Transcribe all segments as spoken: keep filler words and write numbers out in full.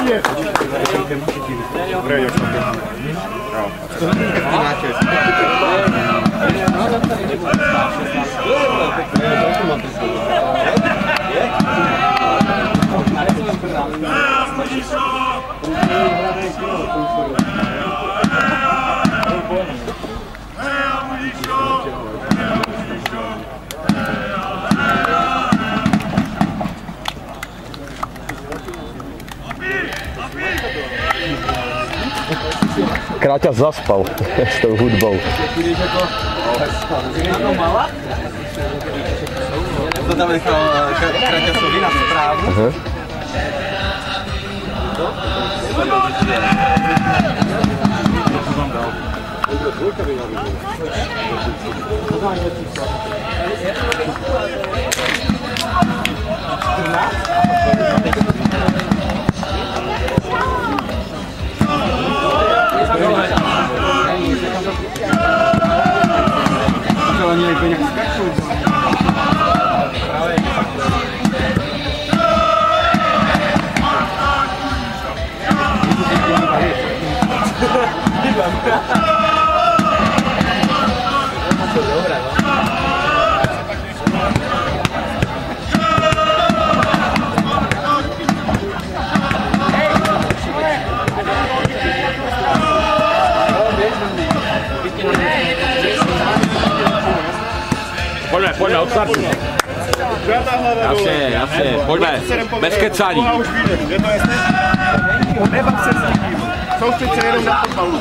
je. Dobré, jak to je. Jo. To je nějaké. Kráťa zaspal s tou hudbou. To tam nechal Kraťasovi na zprávu. Oni nejde nějak skačou. Pojďme, pojďme, od startu. Jasně, jasně, pojďme, bez kecání. Je to jasné? Nebav se s tím. Soustřed se jenom na fotbalu.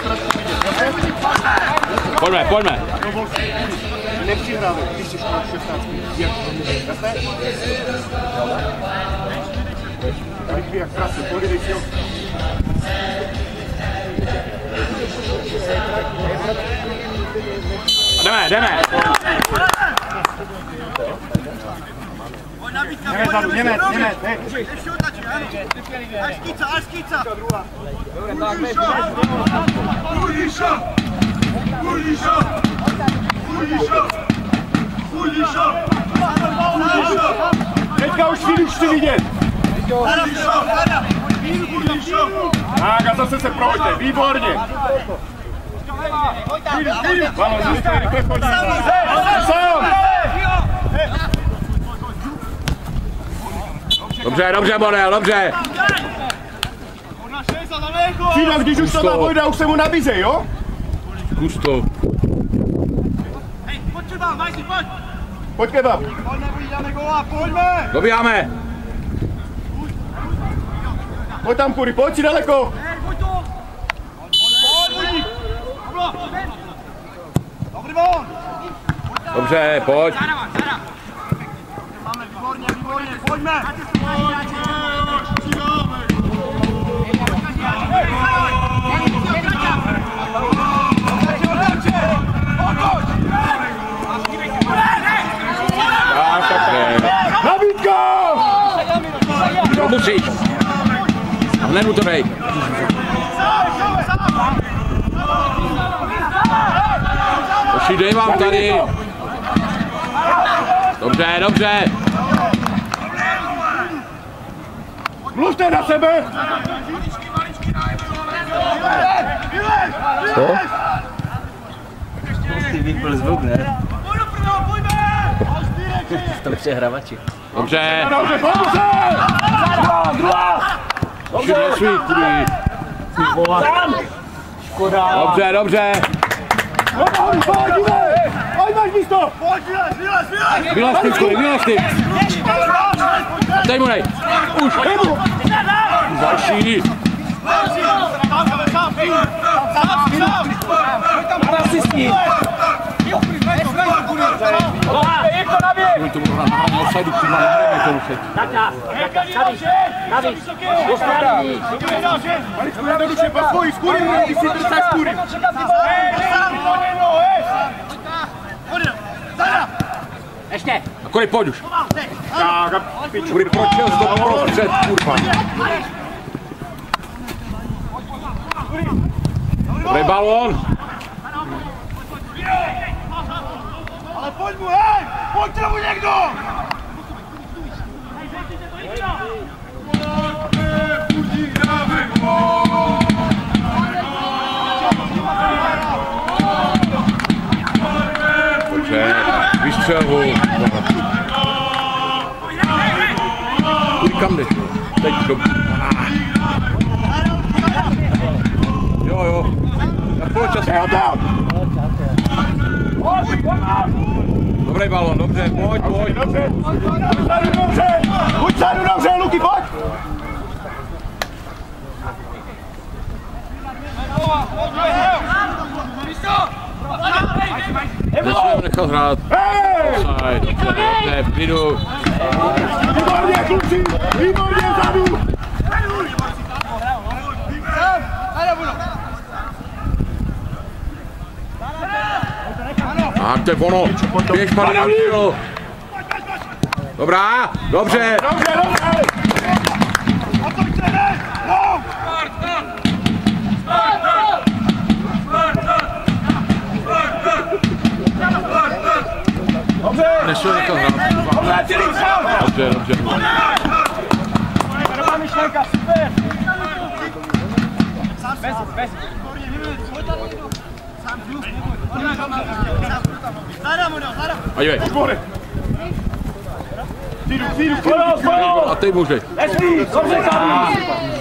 Pojďme, pojďme. Nepřihrávej, když jsi šestnáct. Jasné? Tady jak krásně, pojď, dej si ho. Jdeme, jdeme. Němec zadu, Němec, Němec, hej. Až skýca, až skýca. Budíša! Budíša! Budíša! Budíša! Budíša! Teďka už chvíli chci vidět. Budíša! Budíša! Tak a zase se prohoďte, výborně. Balon, rychle, rychle chodí. Sám! Dobře, dobře, Borel, dobře. Fíla, když už to má Vojda, už se mu nabízej, jo? Zkus to. Hej, pojď třeba, Majsi, pojď. Pojď kebab. Pojďme, vydáme góla, pojďme. Dobíháme. Pojď tam, Kury, pojď si daleko. Hej, pojď to. Pojď, pojď. Dobrý bon. Dobře, pojď. Máme výborně, výborně, pojďme. Nabídka! To musíš. Hned mu to dej. Oši, dej vám tady. Dobře, dobře. Mluvte na sebe! Co? Ty vypl zvuk, ne? Pojď To přehravači. Dobře. Dobře, pomůže! Druhá, druhá! Dobře, nesvítli. Škoda. Dobře, dobře. Pojď, pojď, dívej! Pojď, máš místo! Pojď, vylez, vylez, vylez! Vylez ty, Kury, vylez ty. Dej mu dej. Už. Dej mu! Další. Rasisti. Oni to budou hrát na offsideu, kurva, nehrajeme to už. Maličku, jednoduše, paskuj, skůry, ty si drcáš skůry. Ještě! A Kury, pojď už. Tak a piču. Kury, proč jel to prostřed, kurva. Dobrý balón. Ale pojď mu, hej! Pojď mu někdo! střelbu. Kam jdeš? Teď do... Jo, jo. Na poločas. Dobrý balon, dobře, pojď, pojď. Dobře, dobře, buď sadu dobře, Luky, pojď. Nesmím nechat hrát. Offside, dobře, v klidu. Výborně, kluci, výborně vzadu. A to je ono, běž pane Dalšího. Dobrá, dobře. Dobře, dobře. Dobře! Nesmím nechat hrát. Dobře, Dobře, dobře. Dobrá myšlenka, super! Bez, bez. Ajde. Přijdu, přijdu, přijdu. A ty můžeš. Nesmí, dobře, Kábí!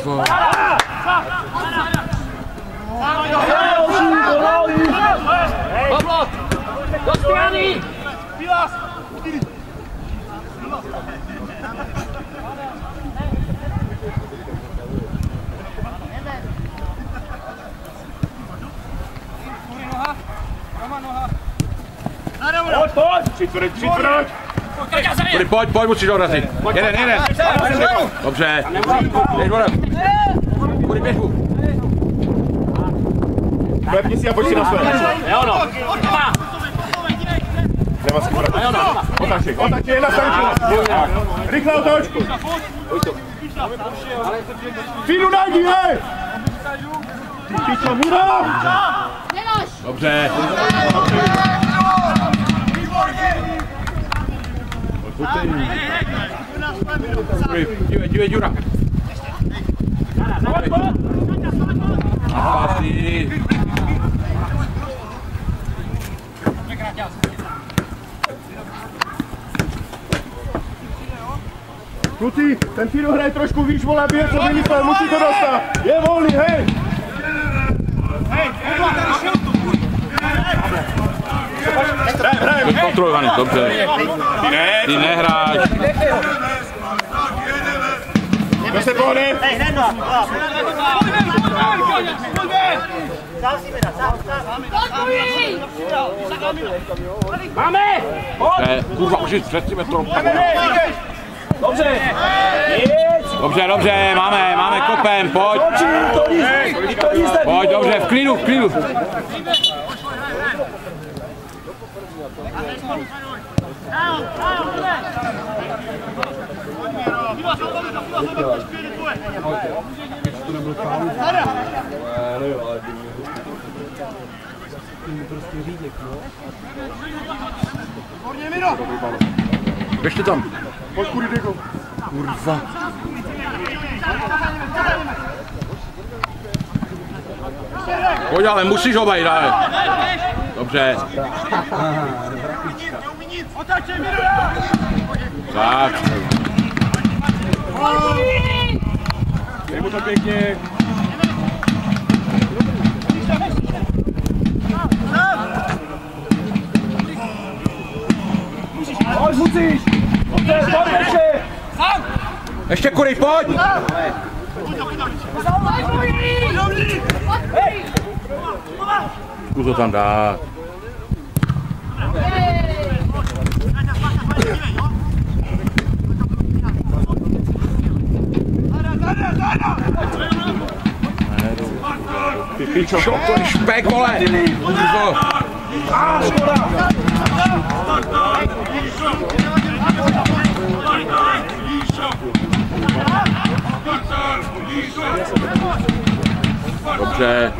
Pavlo! Do strany! Pilas! Pojď, pojď! Přitvrď, přitvrď! Pojď, pojď, pojď, musíš dorazit. Jeden, jeden. Dobře. Běž voda. Pojď, běž mu. Klepni si a pojď si na své. Jo no! Nemá si poradit. Otaček, otaček, na stanku. Rychle otočku. Fínu najdi, hej! Ty čo, Miro! Dobře. Dívej, dívej, Jura. Napásí. Kluci, ten Fínu hraje trošku výš, vole, běh, co není to, musí to dostat. Je volný, hej! Jsi kontrolovaný, dobře. Ty nehráš. Kdo se pohne? Máme! Ne, kurva, už jsi před tím metrou. Dobře! Dobře, dobře, máme, máme kopem, pojď. Pojď, dobře, v klidu, v klidu. Běžte tam. Pojď, kudy, Diego. Kurva. Pojď, ale musíš ho bajit, ale. Dobře. Tak. Dej mu to pěkně. Pojď, musíš! Dobře, pojď ještě! Ještě kudy, pojď! Zkus to tam dát. Ty pičo. Čo to je špek, vole! Kurvo. Dobře.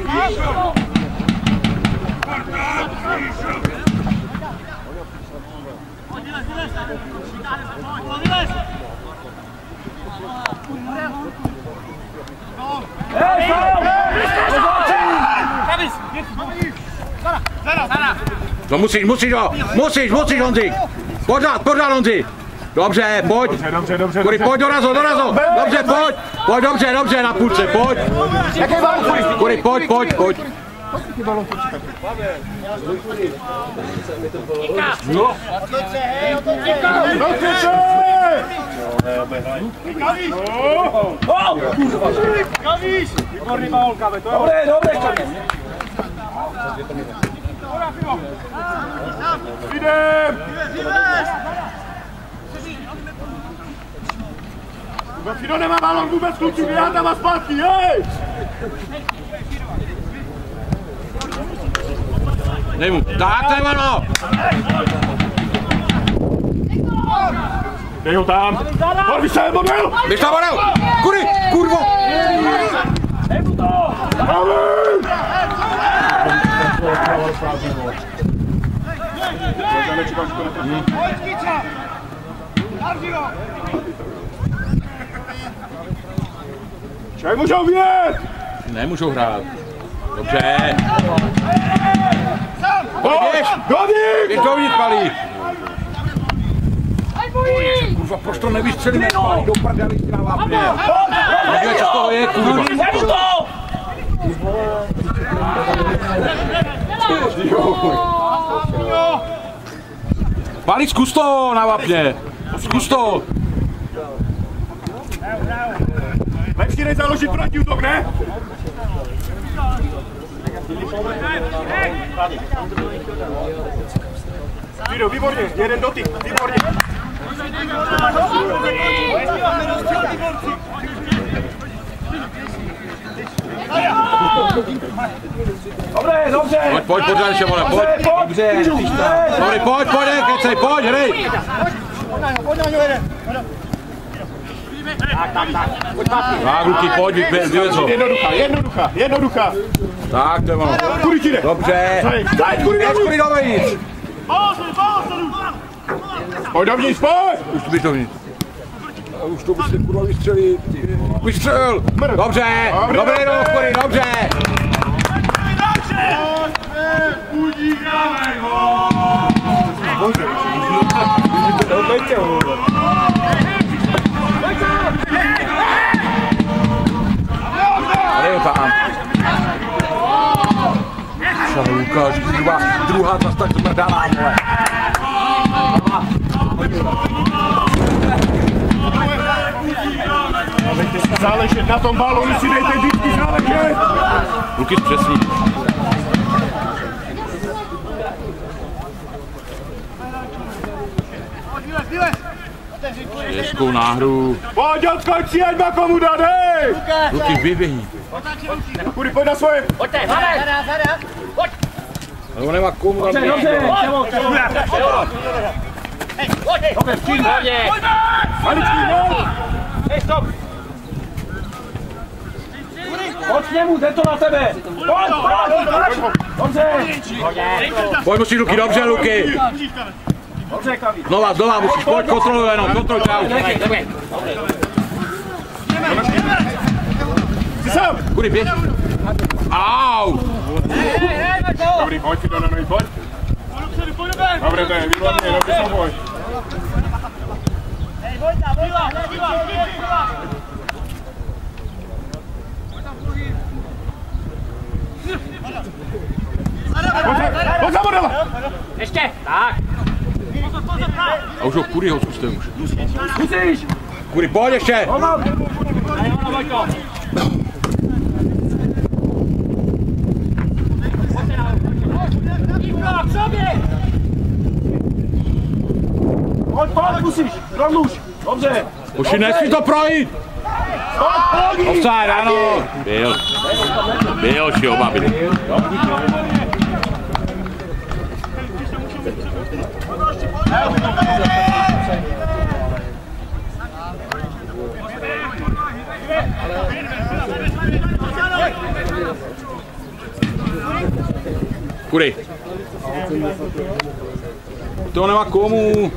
Zara! Zara! No musíš, musíš ho, musíš, musíš Honzi. Pořád, pořád Honzi. Dobře, pojď. Dobře, dobře, dobře. Kuri, pojď dorazo, dorazo. Dobře, pojď. Pojď, dobře, dobře, na půlce, pojď. Kuri, pojď, pojď, pojď. No. Výborný balón, Kave, to je dobré, dobré, Kave. Jdem! Fino nemá balón vůbec, kluci, já tam a zpátky, hej! Dej mu, tak to je ono! Dej ho tam! Pojď, vyš sem, model! Běž tam, model! Kuri, kurvo! Dej mu to! Čaj můžou vět! Nemůžou hrát. Dobře. Běž! Dovnitř! Běž dovnitř, Palí! Kurva, proč to nevystřelíme? Palí, do prdeli, na vápně. Nevíme, co z toho je, kurva. Dej mu to! Palí, zkus to na vápně. Zkus to. Lepší než založit protiútok, ne? Vido, výborně, jeden dotyk, výborně. Dobré, dobře! Pojď, pojď, pořád ještě, vole, pojď. Dobře, Dobrý, pojď, pojď, kecej, pojď, hrej. Tak, Luky, pojď, vyvěz ho. Jednoduchá, jednoduchá, jednoduchá. Tak, to je ono. Kudy ti jde? Dobře. Daj, kudy Dej, kudy dovnitř. Pojď dovnitř, pojď! Už to běž dovnitř. Už to byste kurva vystřelit. Vystřel. Dobře, dobrý rok, kudy, dobře. Udíkáme ho! Dej ho tam. Co, Lukáš, kurva, druhá zas tak zmrdaná, vole. Záležet na tom balónu, si dejte vždycky záležet! Luky přesný. Šestou náhru. Pojď, odskoč si, ať má komu dát, hej! Luky, vyběhni. Kudy, pojď na svoje! Pojďte, hlavě! Pojď! Ale on nemá komu dát. Dobře, dobře! Čevo, čevo! Pojď! Dobře, vstřín, hlavně! Maličký, no! Hej, stop! Pojď k němu, jde to na tebe! Pojď, pojď! Dobře! Pojď, musíš, Luky, dobře, Luky. Dobře, Kavi! Znova, znova musíš, pojď, kontroluj jenom, kontroluj čau. Jsi sám! Kudy, běž. Au! Dobrý, pojď, Fido, na nohy, pojď! Dobré, to je, výborně, dobrý souboj! Pojď za modela! Ještě! Tak! A už ho Kudyho zkuste už. Musíš! Kudy, pojď ještě! Pojď, pojď, musíš! Rovnuž! Dobře! Už nesmí to projít! Offside, ano! Byl. Byl, či oba byli. Kudy. To nemá komu.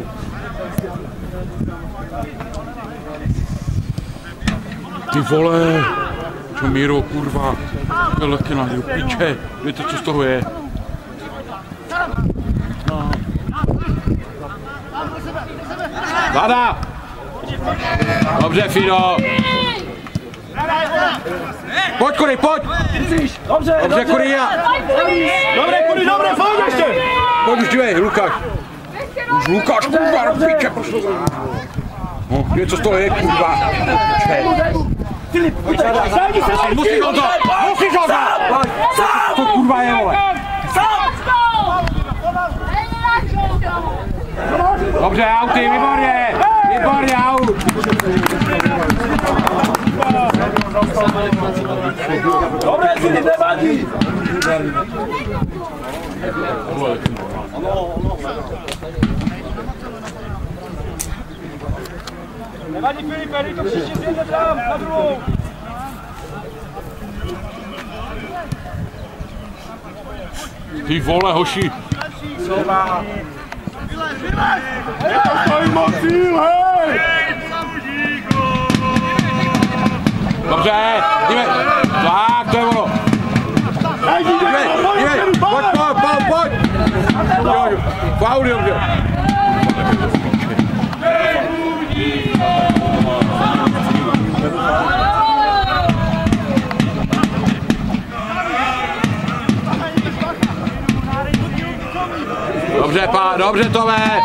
Ty vole. Čo Míro, kurva. To je lehké na hru. Piče. Víte, co z toho je? Vláda! Dobře, Fino! Pojď, Kury, pojď! Dobře, Dobře, Kury, já! Dobré, Kury, dobré, pojď ještě! Pojď už, dívej, Lukáš! Už Lukáš, kurva, do píče, prošlo! No, dívej, co z toho je, kurva! Filip, zájdi se, zájdi! Musíš ho to! Musíš ho to! Co to kurva je, vole? Dobře, auty, výborně! Výborně, aut! Dobré, Filip, nevadí! Nevadí, Filipe, dej to příště zjedne tam, na druhou! Ty vole, hoši! Stojí moc cíl, hej! Dobře, dívej! Tak, to je ono! Hej, Dívej, dívej! Pojď, pojď, pojď, pojď! Faul, dobře! Dobře, pá, dobře, Tome!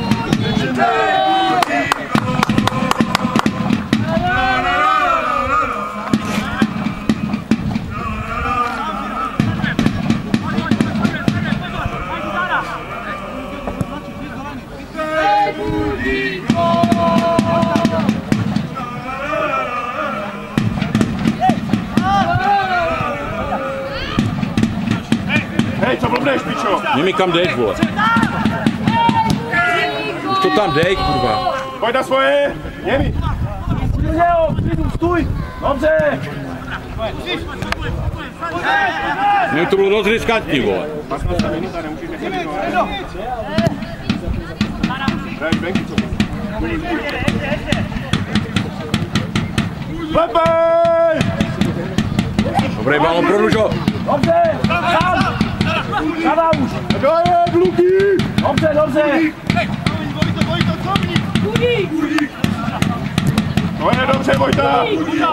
Hej, co blbneš, pičo? Nimi kam jdeš, vole? Už to tam dej, kurva. Pojď na svoje, Němi. Jo, klidu, stůj! Dobře! Mně to bylo dost riskantní, vole. Lepej! Dobrý balon pro Ružo. Dobře! Sám! Zadá už! Daje, Luky! Dobře, dobře! To je dobře, Vojta!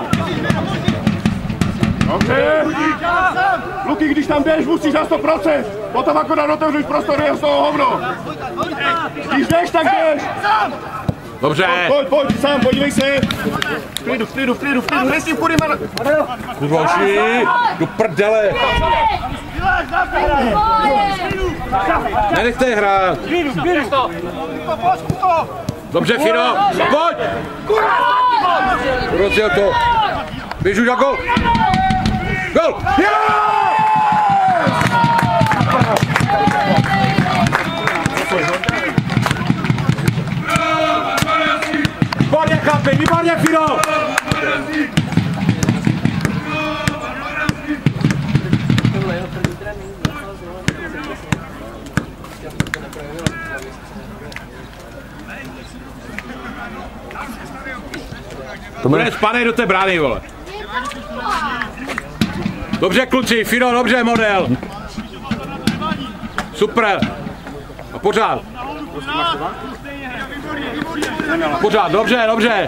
Dobře! Luky, když tam jdeš, musíš na sto procent! Potom akorát otevřeš prostor, je z toho hovno! Když jdeš, tak jdeš! Dobře. Pojď, pojď, sám, podívej se! V klidu, v klidu, v klidu, v klidu, nesmím kudy, man... Kurva, oši, do prdele. Nenechte je hrát. Dobře, Fino, pojď! Rozjel to. Běž už jako. Gol! Výborně, chlapi, výborně, Fino! To bude spadej do té brány, vole. Dobře, kluci, Fino, dobře, model. Super. A pořád. Pořád, dobře, dobře.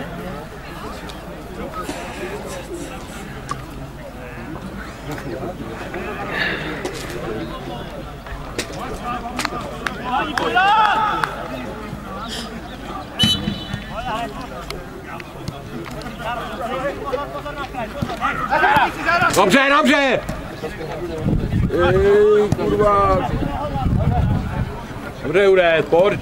Dobře, dobře. Ej, kurva. Dobře, Ude, pojď.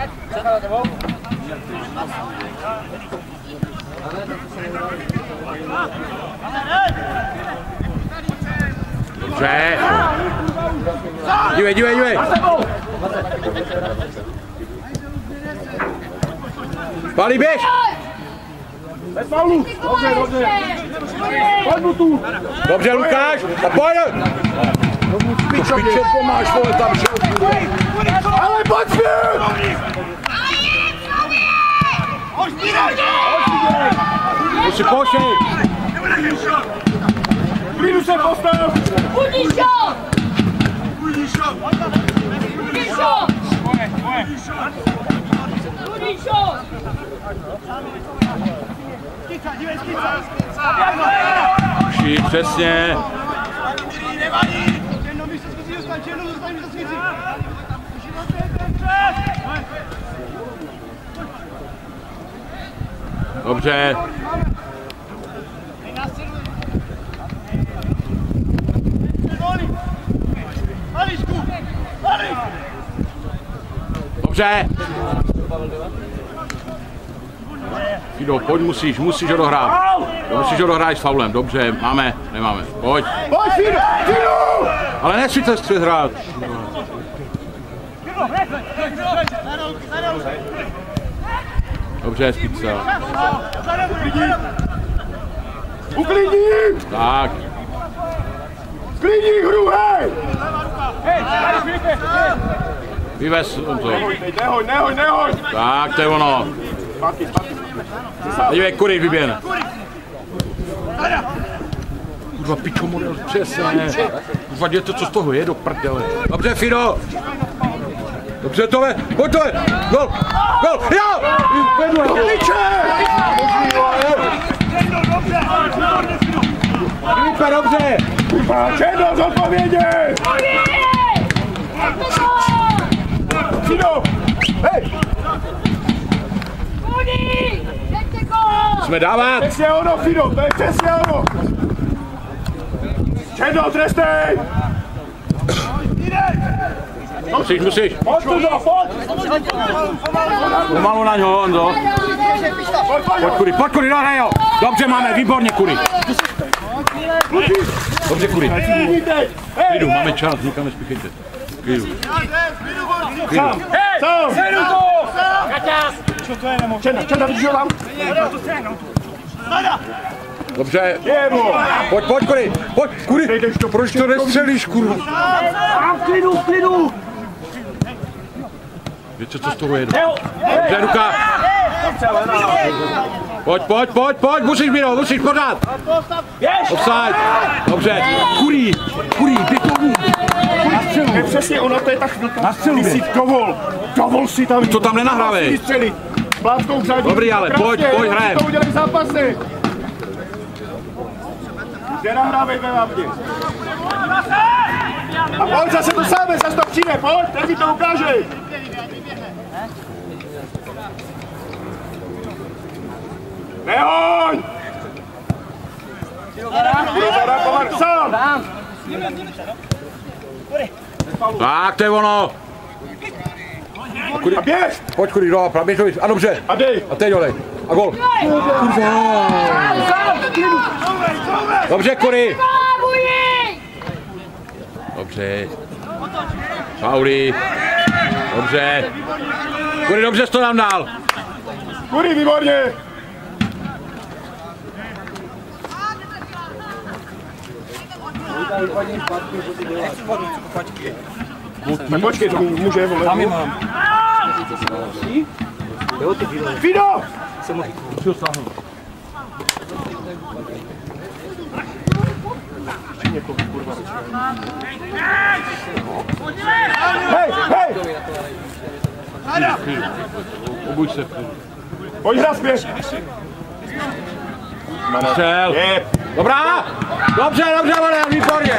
Dobře. Dívej, dívej, dívej. Pálí, běž. Bez faulu. Dobře, dobře. Pojď mu tu. Dobře, Lukáš. A pojď. To piče pomáš, vole, tam šel. Ale pojď zpět! Musí pošej. V klidu se postav! Budíš ho! Uši, přesně. Dobře. Dobře. Fido, pojď, musíš, musíš ho dohrát. Musíš ho dohrát s faulem, dobře, máme, nemáme, pojď. Pojď, Fido, Fido! Ale nesmí se střed hrát. Dobře, Spica. Uklidni! Tak. Sklidni hru, hej! Vyvez on to. Nehoď, nehoď, nehoď! Tak, to je ono. Zpátky, zpátky. Dívej, kudy vyběhne. Kurva, pičo, model, přesně. Kurva, děte, co z toho je, do prdele. Dobře, Fido. Dobře, Tome, pojď, Tome. Gol, gol, jo! Vedle, Liče! Filipe, dobře. Černo, zodpovědně! Fido! Hej! Jsme dávat. Přesně ono, Fido, to je přesně ono! Černo, trestej! Musíš, musíš. Pojď tu, pojď! Pomalu na něho, Honzo. Pojď, Pojď, Kudy, pojď, Kudy, dohraj ho. Dobře, máme, výborně, Kudy. Dobře, Kudy. Klidu, máme čas, nikam nespíchejte. Klidu. Klidu. Sám! Černo, Černo, vidíš ho tam? Dobře. Pojď, pojď, Kudy. Pojď, Kudy. Proč to nestřelíš, kurva? Mám klidu, klidu! Víte, co z toho je? Dobře, ruka. Pojď, pojď, pojď, pojď, musíš, Miro, musíš pořád. Offside. Dobře. Kudy, Kudy, běž domů. To je přesně ono, to je ta chvilka. Ty si dovol, dovol si tam. To tam nenahrávej. Plátkou v řadí. Dobrý, ale pojď, pojď, hrajem. To udělej zápasy. Nenahrávej ve vápně. A pojď, zase to samé, zase to přijde, pojď, teď ti to ukážej. Nehoď! Sám! Tak, to je ono. Kudy, A běž! pojď, Kudy, do, běž, běž. A dobře. A dej! A teď dolej. A gol. Dobře, Kudy. Dobře. Fauli. Dobře. Kudy, dobře, to nám dál. Kudy, výborně! Tak počkej, to může, vole. Tam je mám. Fido! Hej, hej! Obuď se. Pojď hrát zpět! Střel. Je! Dobrá! Dobře, dobře, Marian, výborně!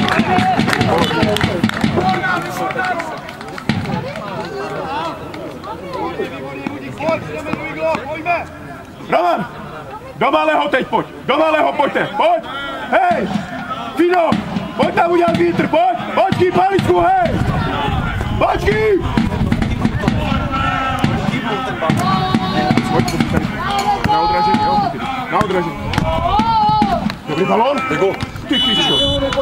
Roman! Do malého teď pojď! Do malého pojďte! Pojď! Hej! Fido! Pojď tam udělat vítr! Pojď! Pojď k paličku, hej! Pojď k Pojď, pojď tady. Na odražení, jo? Na odražení. Dobrý balón? Ty pičo.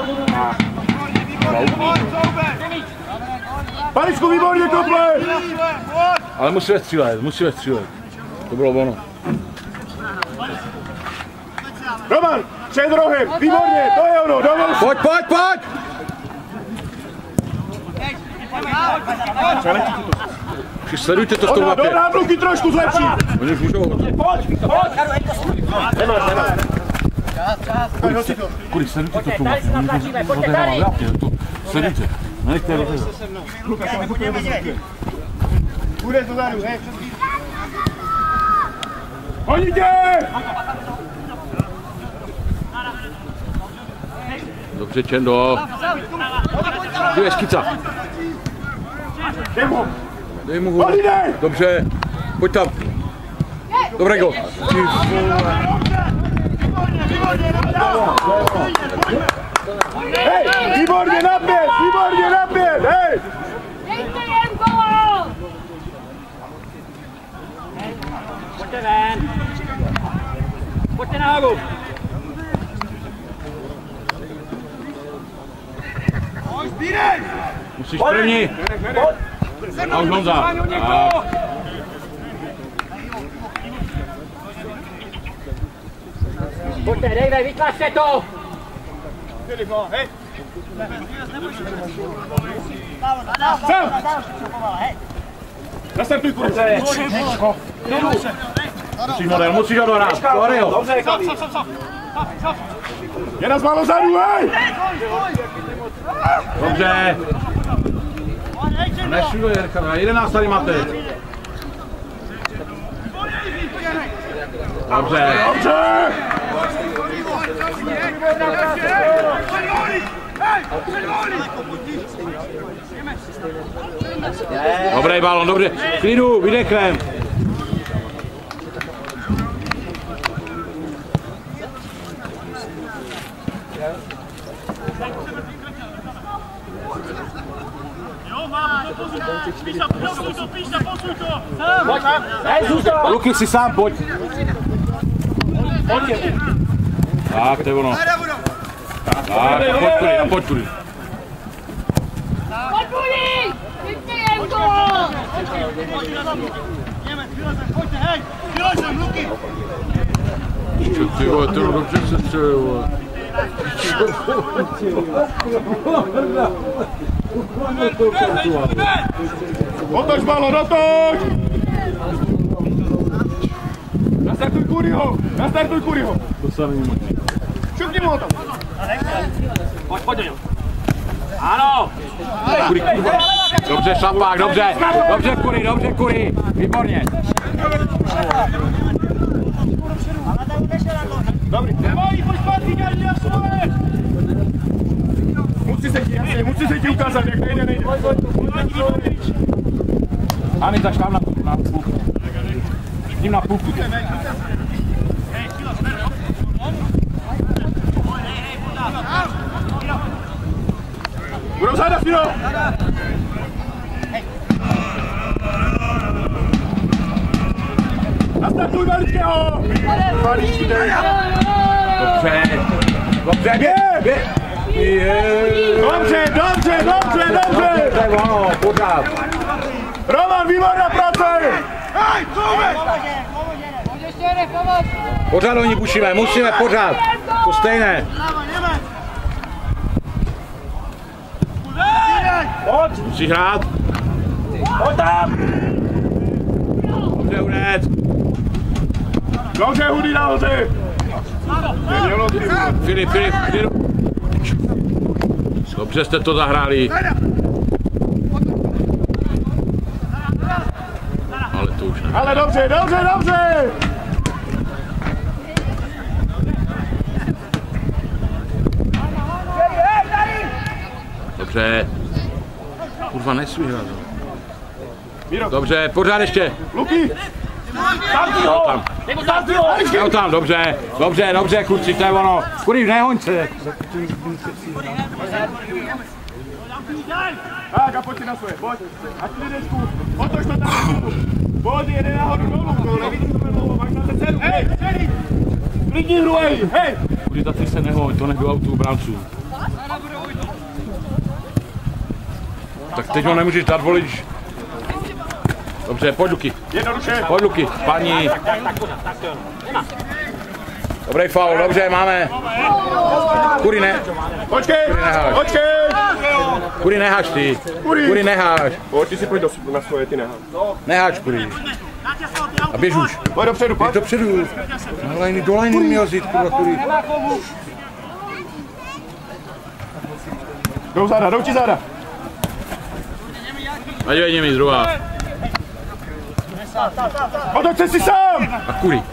Paličku, výborně, kople! Ale musíme střílet, musíme střílet. To bylo ono. Roman, před rohem, výborně, to je ono, dovol si. Pojď, pojď, pojď! Přeletí ti to. Už sledujte to s tou Ona, do mapě. nábluky trošku zlepší. Oni už můžou. Pojď, pojď! Nemáš, nemáš. Kudy, sledujte to s tou mapě. Oni můžou rozehrát mapě. Sledujte. Nenechte rozehrát. Půjdeš dozadu, hej. Oni tě! Dobře, Čendo. Dívej, Skica. Dej mu. Dej mu ho. Pojď, dej! Dobře, pojď tam. Dobré go. Hej, výborně na pět, výborně na pět, hej! Dejte jen gól! Pojďte ven! Pojďte nahoru! Musíš první. A už Honza. Pojďte, dejte, vytlačte to! Hej! Sam! Nastartuj, kurva! Musíš model, musíš ho dohrát. Dohraj ho. Dobře, Je nás málo vzadu, hej! Dobře. Nešuduj, Jirka, jedenáct tady máte. Dobře. Dobře! Dobrý balon, dobře. Klidu, vydechem. Luky, si sám, pojď. Tak, to je ono. Tak, pojď kudy, a pojď kudy. Pojď kudy! Dejte jen gól! Ty vole, to dobře se střelil, vole. Otoč balon, otoč! Nastartuj Kuriho! Nastartuj Kuriho! To se není možné. Šupni mu ho tam! pojď, pojď do něho. Ano! Kudy, kurva. Dobře, šlapák, dobře. Dobře, Kudy, dobře, Kudy. Výborně. Dobrý. Musí se ti, jasně, musí se ti ukázat, jak nejde, nejde. Ani zaš tam na, na půlku. S ním na půlku. Budou záda, Fino! Nastartuj Malického! Malický, dej! Dobře. Dobře, bě, bě. Dobře, dobře, dobře, dobře! To je ono, pořád. Roman, výborná práce! Hej, Pořád oni pušíme, musíme pořád. To stejné. Musíš hrát. Pojď tam! Dobře, Hunec. Dobře, Hudy nahoře! Filip, Filip, Filip. Dobře jste to zahráli. Ale to už ne. Ale dobře, dobře, dobře! Dobře. Kurva, nesmí hrát. Dobře, pořád ještě. Luky! Tam ho! Tam. Tam ho! Jo, tam, dobře. Dobře, dobře, kluci, to je ono. Kudy, nehoň se. Tak a pojď si na svoje, pojď. A klidečku, otoč to tam. Pojď, jede nahoru dolů, no, nevidíš to dlouho, máš na cenu. Hej, hej! Klidní hru, hej, hej! Kudy, ta ty se nehoň, to nebyl autu bránců. Tak teď ho nemůžeš dát volit. Dobře, pojď Luky. Jednoduše. Pojď Luky, paní. Dobrý faul, dobře, máme. Kudy ne. Počkej, neháš. počkej. Kudy neháš ty. Kudy. Kudy neháš. Pojď, ty si pojď do, na svoje, ty neháš. Neháš Kudy. A běž už. Pojď dopředu, Běž pojď. dopředu. Na lajny, do lajny měl zít, kurva, Kudy. Jdou záda, jdou ti záda. A dívej mi druhá. Otoč se si sám! A Kuri.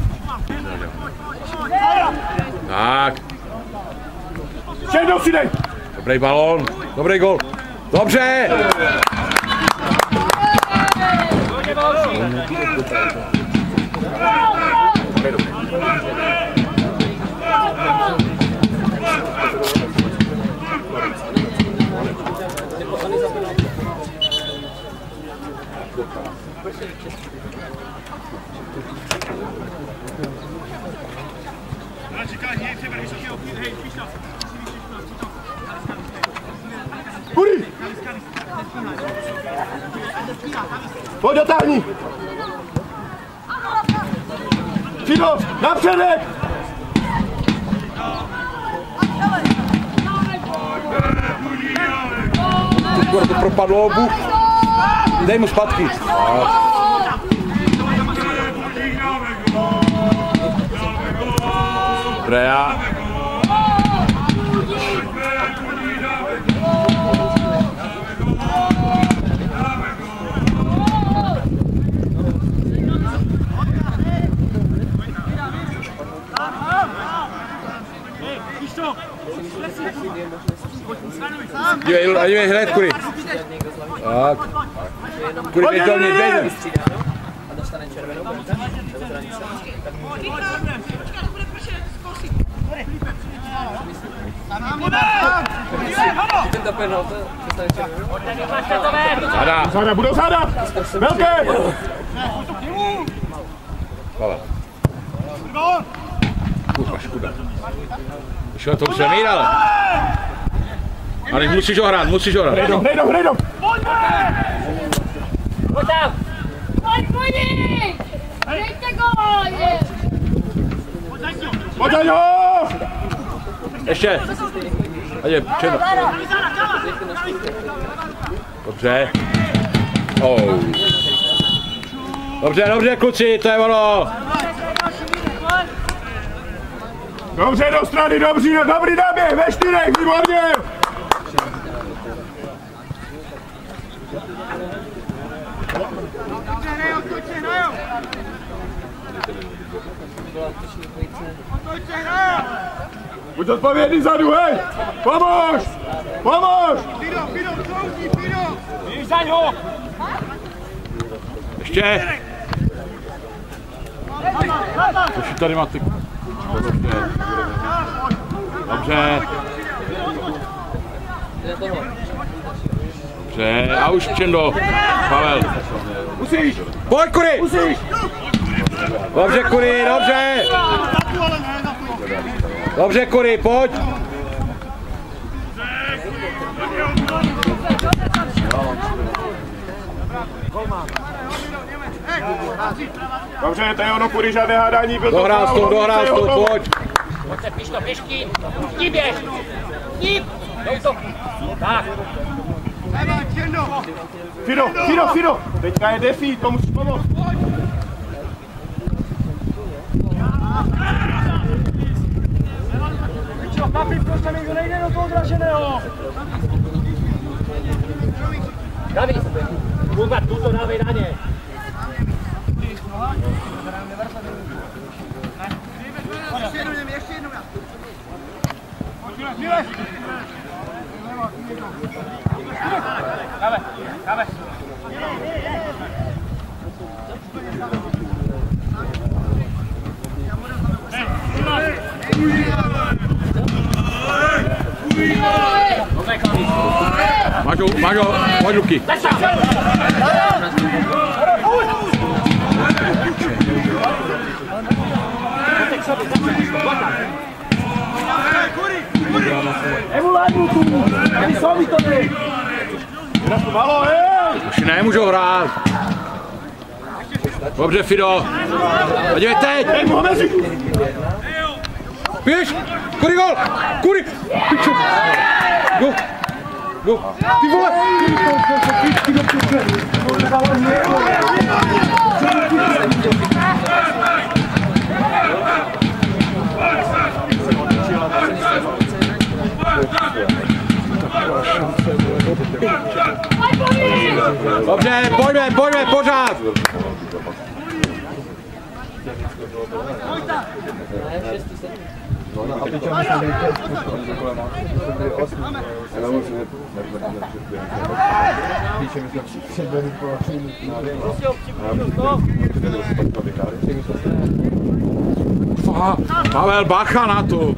Tak. Ještě jednou si dej! Dobrý balón, dobrý gol. Dobře! Kuri! Pojď dotáhni! Fino, napředek! Skoro to propadlo obu. Dej mu zpátky. Dobré, já. Dívej, a dívej hned, Kuri. Tak. Kuri, běž do mě, běž. A dostane červenou kartu, nebo zraní se. Ten to penalta, dostane červenou. Záda. Záda, budou záda! Velké! Hvala. Kurva, škoda. Šel to jsem jí, ale. Ale musíš ho hrát, musíš ho hrát. Hrejdou, hrejdou, hrejdou! Pojď tam! Pojď, pojď! Dejte gól! Pojď, ať ho! Ještě. Ať je černo. Dobře. Oh. Dobře, dobře, kluci, to je ono. Dobře, do strany, dobří, dobrý náběh, ve čtyřech, výborně! Buď odpovědný zadu, hej! Pomož! Pomož! Ještě. Už tady máte. Dobře. Dobře, a už Čendo. Pavel. Musíš! Pojď, Kuri! Musíš! Dobře, Kuri, dobře! Dobře, Kuri, pojď! Dobře, to je ono, Kuri, žádné hádání. Dohrál s tom, dohrál s tom, pojď! Pojďte, Pišto, pěšky! Tí běž! Tí! Do útoku! Tak! Fido, Fido, Fido! Teďka je defi, to musíš pomoct! Papi, proč tam nikdo nejde do toho draženého? David, Bulgar, tuto dávej na ně. Ještě jednou, ještě jednou. Dáme, dáme. Máš ho, máš ho, pojď ruky. Emuládu tu, tady jsou mi to ty. Malo, hej! Už nemůžu hrát. Dobře, Fido. Podívej teď. Hej, mu ho mezi! Běž! Kuri, gol! Kuri! Pičo! Go! Go! Ty vole! Dobře, pojďme, pojďme, pořád! A teď já myslím, že je to kolema. To byly osm. Ale on se netvrdí. Píče mi se předvedu po čím. Pavel, bacha na to!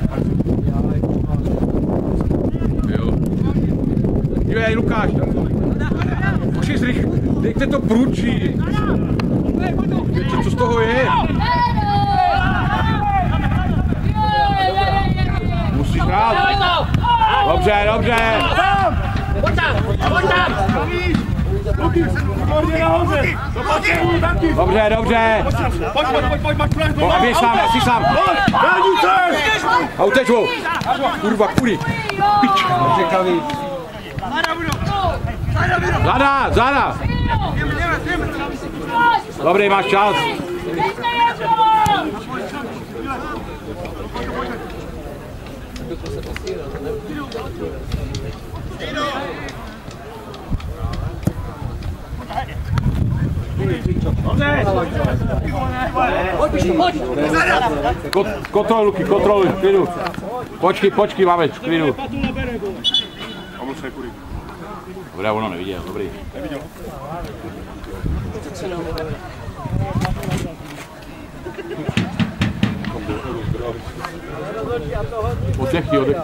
Jo. Dívej, Lukáš! Pošli zrychle, dejte to průčí! Víte, co z toho je? Musíš hrát! Dobře, dobře! Pojď tam, pojď tam! Luky, výborně nahoře! Dobře, dobře! Pojď, pojď, pojď, pojď, pojď, pojď, A běž sám, jsi sám! Dálnice! A uteč ho! Kurva, kudy! Pič! Čekavý. Zada, zada! Dobrý, máš čas! Kot, kontroluj, Luky, kontroluj, v klidu. Počkej, počkej, máme, v klidu. Dobré, ono neviděl, dobrý. Neviděl. Oddechy, oddechy.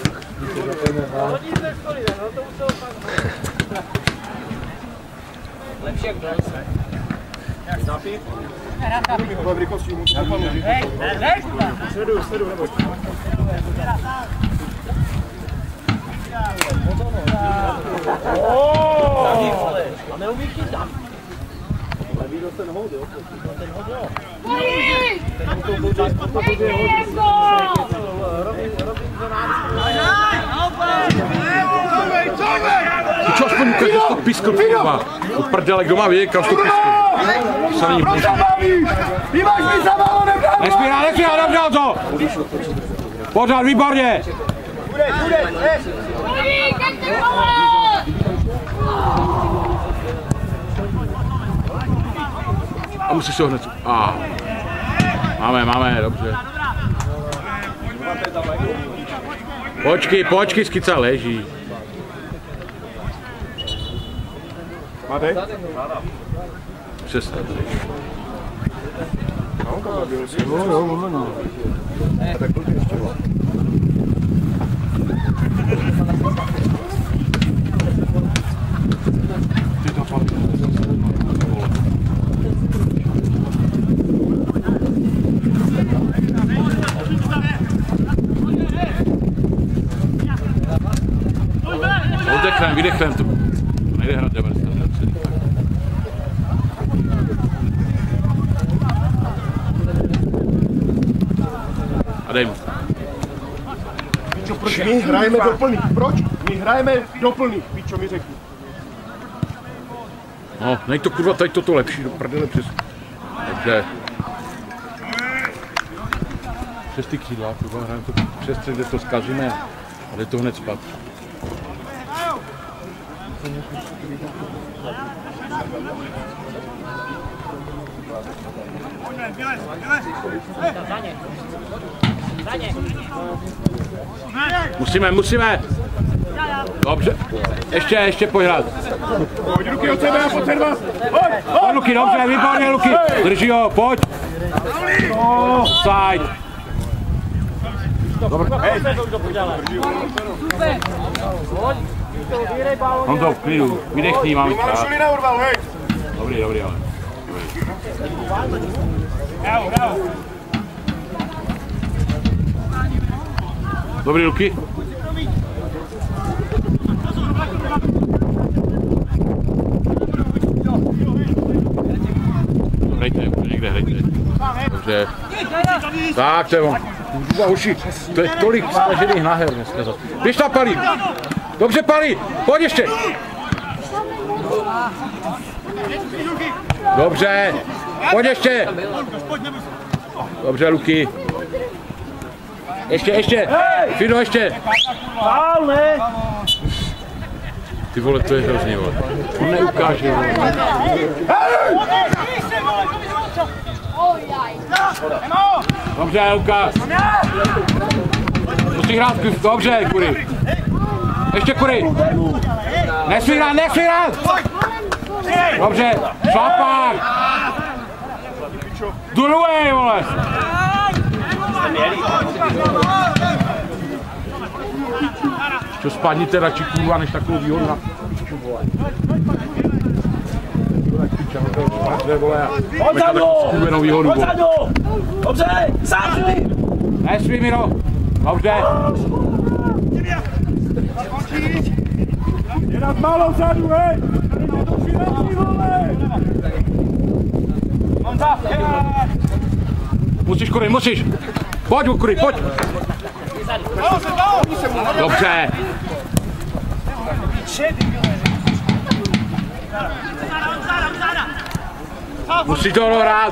Lepší jak dole. Zapít. V rychlosti mu to dopadlo. Sleduju, sleduju, neboj. A neumí chytat. Viděl ten hod, jo? Ten hod, jo. Čo aspoň ukáž, že to piskl, kurva. Do prdele, kdo má vědět, kam to piskl. To se není možné. Ty máš mi za málo nebrát! Nespírá, nespírá, dobře to! Pořád, výborně! Budej, budej, budej! A musíš se ho hned... Ah. Máme, máme, dobře. Počkej, počkej, Skica leží. Máte? Přestaň. Jo, jo, no. Tak to ještě bylo. Ty to fakt. Oddechneme, vydechneme to. Nejde hrát devadesát. A dej mu. Píčo, proč my hrajeme doplných? Proč? My hrajeme doplných, Píčo, mi řekni. No, nej to kurva, tady toto lepší, do prdele přes... Dobře. Přes ty křídla, kurva, hrajeme to přes tři, kde to zkazíme a jde to hned spát. Musíme, musíme! Dobře, ještě, ještě pojď hrát. Pojď ruky od sebe a pojď se dva. Pojď, Pojď Luky, dobře, výborně Luky, drží ho, pojď! Side! Dobře, hej! On to v klidu, vydechní, máme čas. Šuli neurval, hej! Dobrý, dobrý, ale. Dobrý, Luky. Hrajte, někde hrajte. Dobře. Tak, to je on. Kurva, uši, to je tolik stažených naher dneska. Běž tam, Palí. Dobře, Palí, pojď ještě. Dobře, pojď ještě. Dobře, Luky. Ještě, ještě. Fido, ještě. Ty vole, to je hrozně, vole. On neukáže, vole. Ojaj. Dobře, Lukáš. Musí hrát, dobře, Kury. Ještě Kury. Nesmí hrát, nesmí hrát. Dobře, šlapák. Duruje, vole. Čo spadníte radši kurva, než takovou výhodu na pičku, vole. Odzadu! Výhodu, Odzadu! Dobře, sám si! Nesmí, Miro. Dobře. Je nás málo vzadu, hej! Tady to financí, vole! Musíš, Kury, musíš. Pojď, Kury, pojď. Dobře. Musíš to hrát.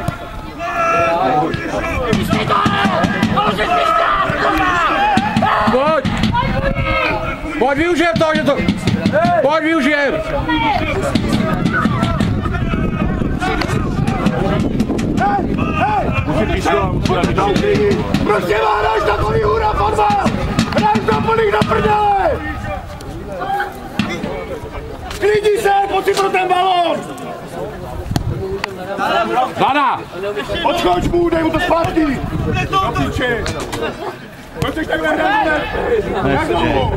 Pojď. Pojď, využijem to, že to. Pojď, využijem. Prostě hráš takový hura fotbal! Hráš do plných na prdele! Klidni se, pojď si pro ten balón! Zada! Odskoč mu, dej mu to zpátky! Do píči! Proč jsi takhle hrát? Jak dlouho?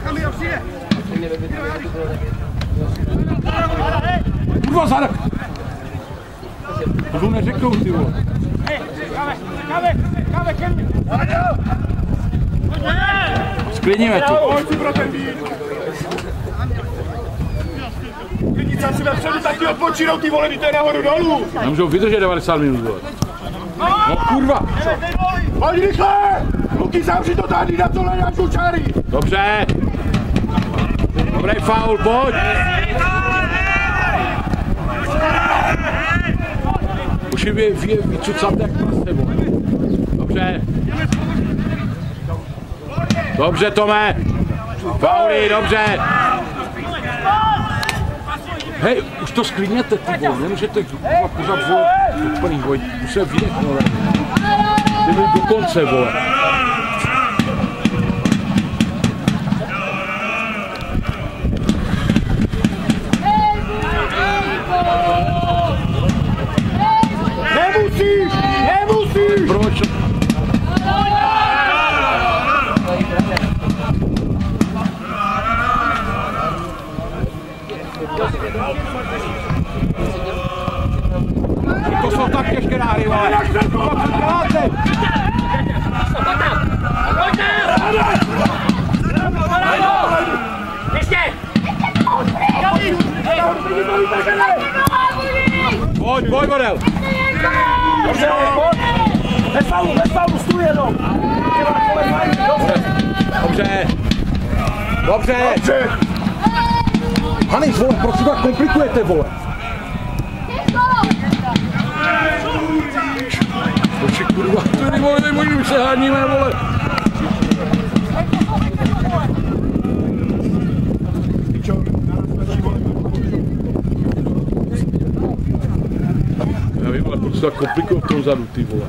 Kurva, Zada! To neřeknou, ty vole. Sklidníme to. Pojď si pro ten být. Klidnit se vepředu, tak ti odpočínou ty vole, ty to je nahoru dolů. Nemůžou vydržet devadesát minut, vole. No kurva. Pojď rychle! Luky, zavři to tady na tohle nějakou čáry. Dobře. Dobrý faul, pojď. Už je vycucat jak prase, vole. Dobře. Dobře, Tome. Fauly, dobře. Hej, už to sklidněte, ty vole. Nemůžete pořád vole. Úplný voj. Musíme vidět, vole. Jdeme do konce, vole. Nemusíš! Nemusíš! Proč? To jsou tak těžké náhry, vole. Co děláte? Ještě! Pojď, pojď, model. Dobře, pojď! Bez faulu, bez faulu, stůj jenom! Dobře. Dobře. Dobře! Hanis, vole, proč to tak komplikujete, vole? Proč je kurva? To je vole, nemůžu, už se háníme, vole. Já vím, ale proč to tak komplikuje v tom zadu, ty vole?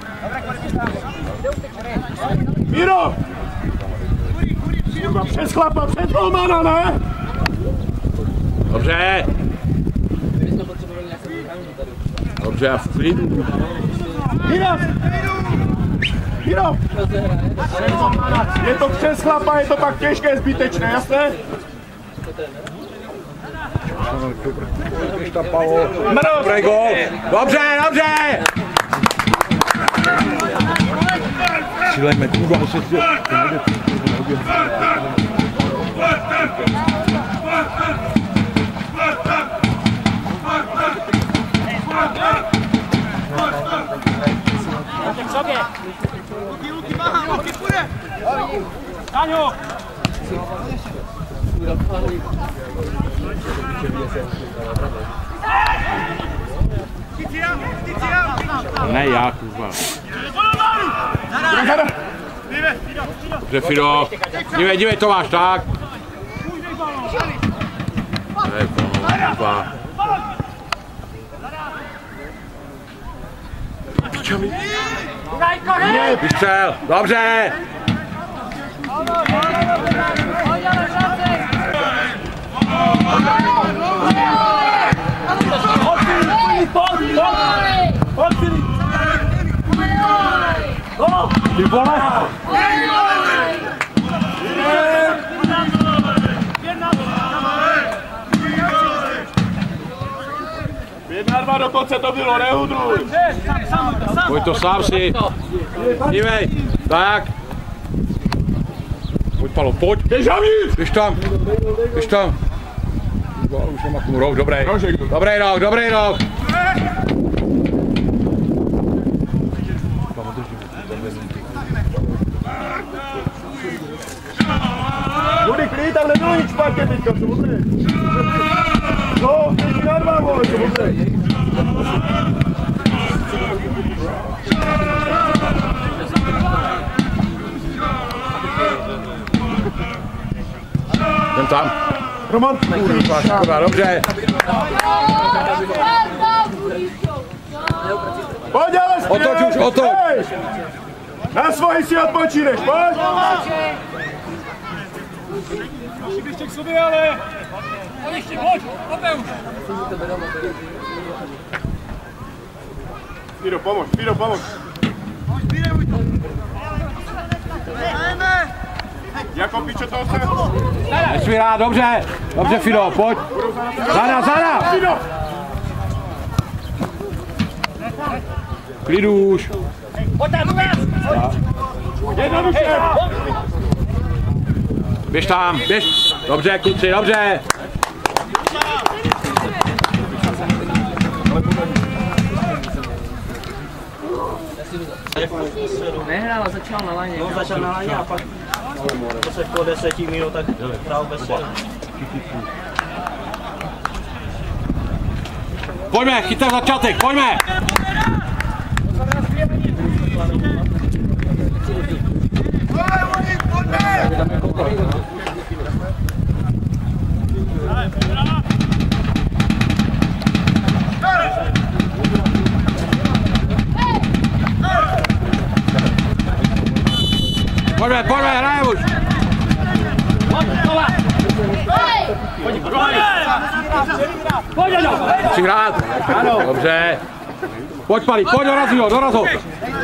Miro! Kurva, přes chlapa, přes golmana, ne? Dobře. Dobře, a v klidu. Miro! Miro! Je to přes chlapa, je to pak těžké, zbytečné, jasné? Dobrý gól. Dobře, dobře. Přilejme, kurva, musím si... K sobě! Luky, Luky, váha, Luky, půjde! Daňo! Ne, já, kurva. Dobře, Fido. Dívej, dívej, Tomáš, tak. Ne, kurva. očami. Vystřel, Dobře! Ty vole! Jedna, dva do konce to bylo, neudruj! Pojď to sám si. Dívej. Tak. Pojď, Palo, pojď. Běž havít! Běž tam. Běž tam. Už nemám rok, dobrý. Dobrý rok, dobrý rok. Rudy, klid, tam nebylo nic špatně teďka, to dobré. No, teď na dva, vole, to dobré. Jdem tam. Roman, Kurva, škoda, dobře. pojď ale zpět! Otoč už, otoč! Hej! Na svoji si odpočíneš, pojď! Ještě k sobě, ale! Pojď ještě, pojď, opět už. Fido, pomož, Fido, pomož! Jako pičo toho se... Nesmírá, dobře. Dobře, Fido, pojď. Zada, zada! Fido! Klidu už. Pojď tam, pojď. Jednoduše! Běž tam, běž. Dobře, kluci, dobře. Nehrál, začal na laně. No, začal na laně a pak se po deseti minutách hrál bez sebe. Pojďme, chytám začátek, pojďme. Pojďme, pojďme, hrajeme už! Chci hrát! Ano. Dobře! Pojď, Pali, pojď, doraz ho, doraz ho!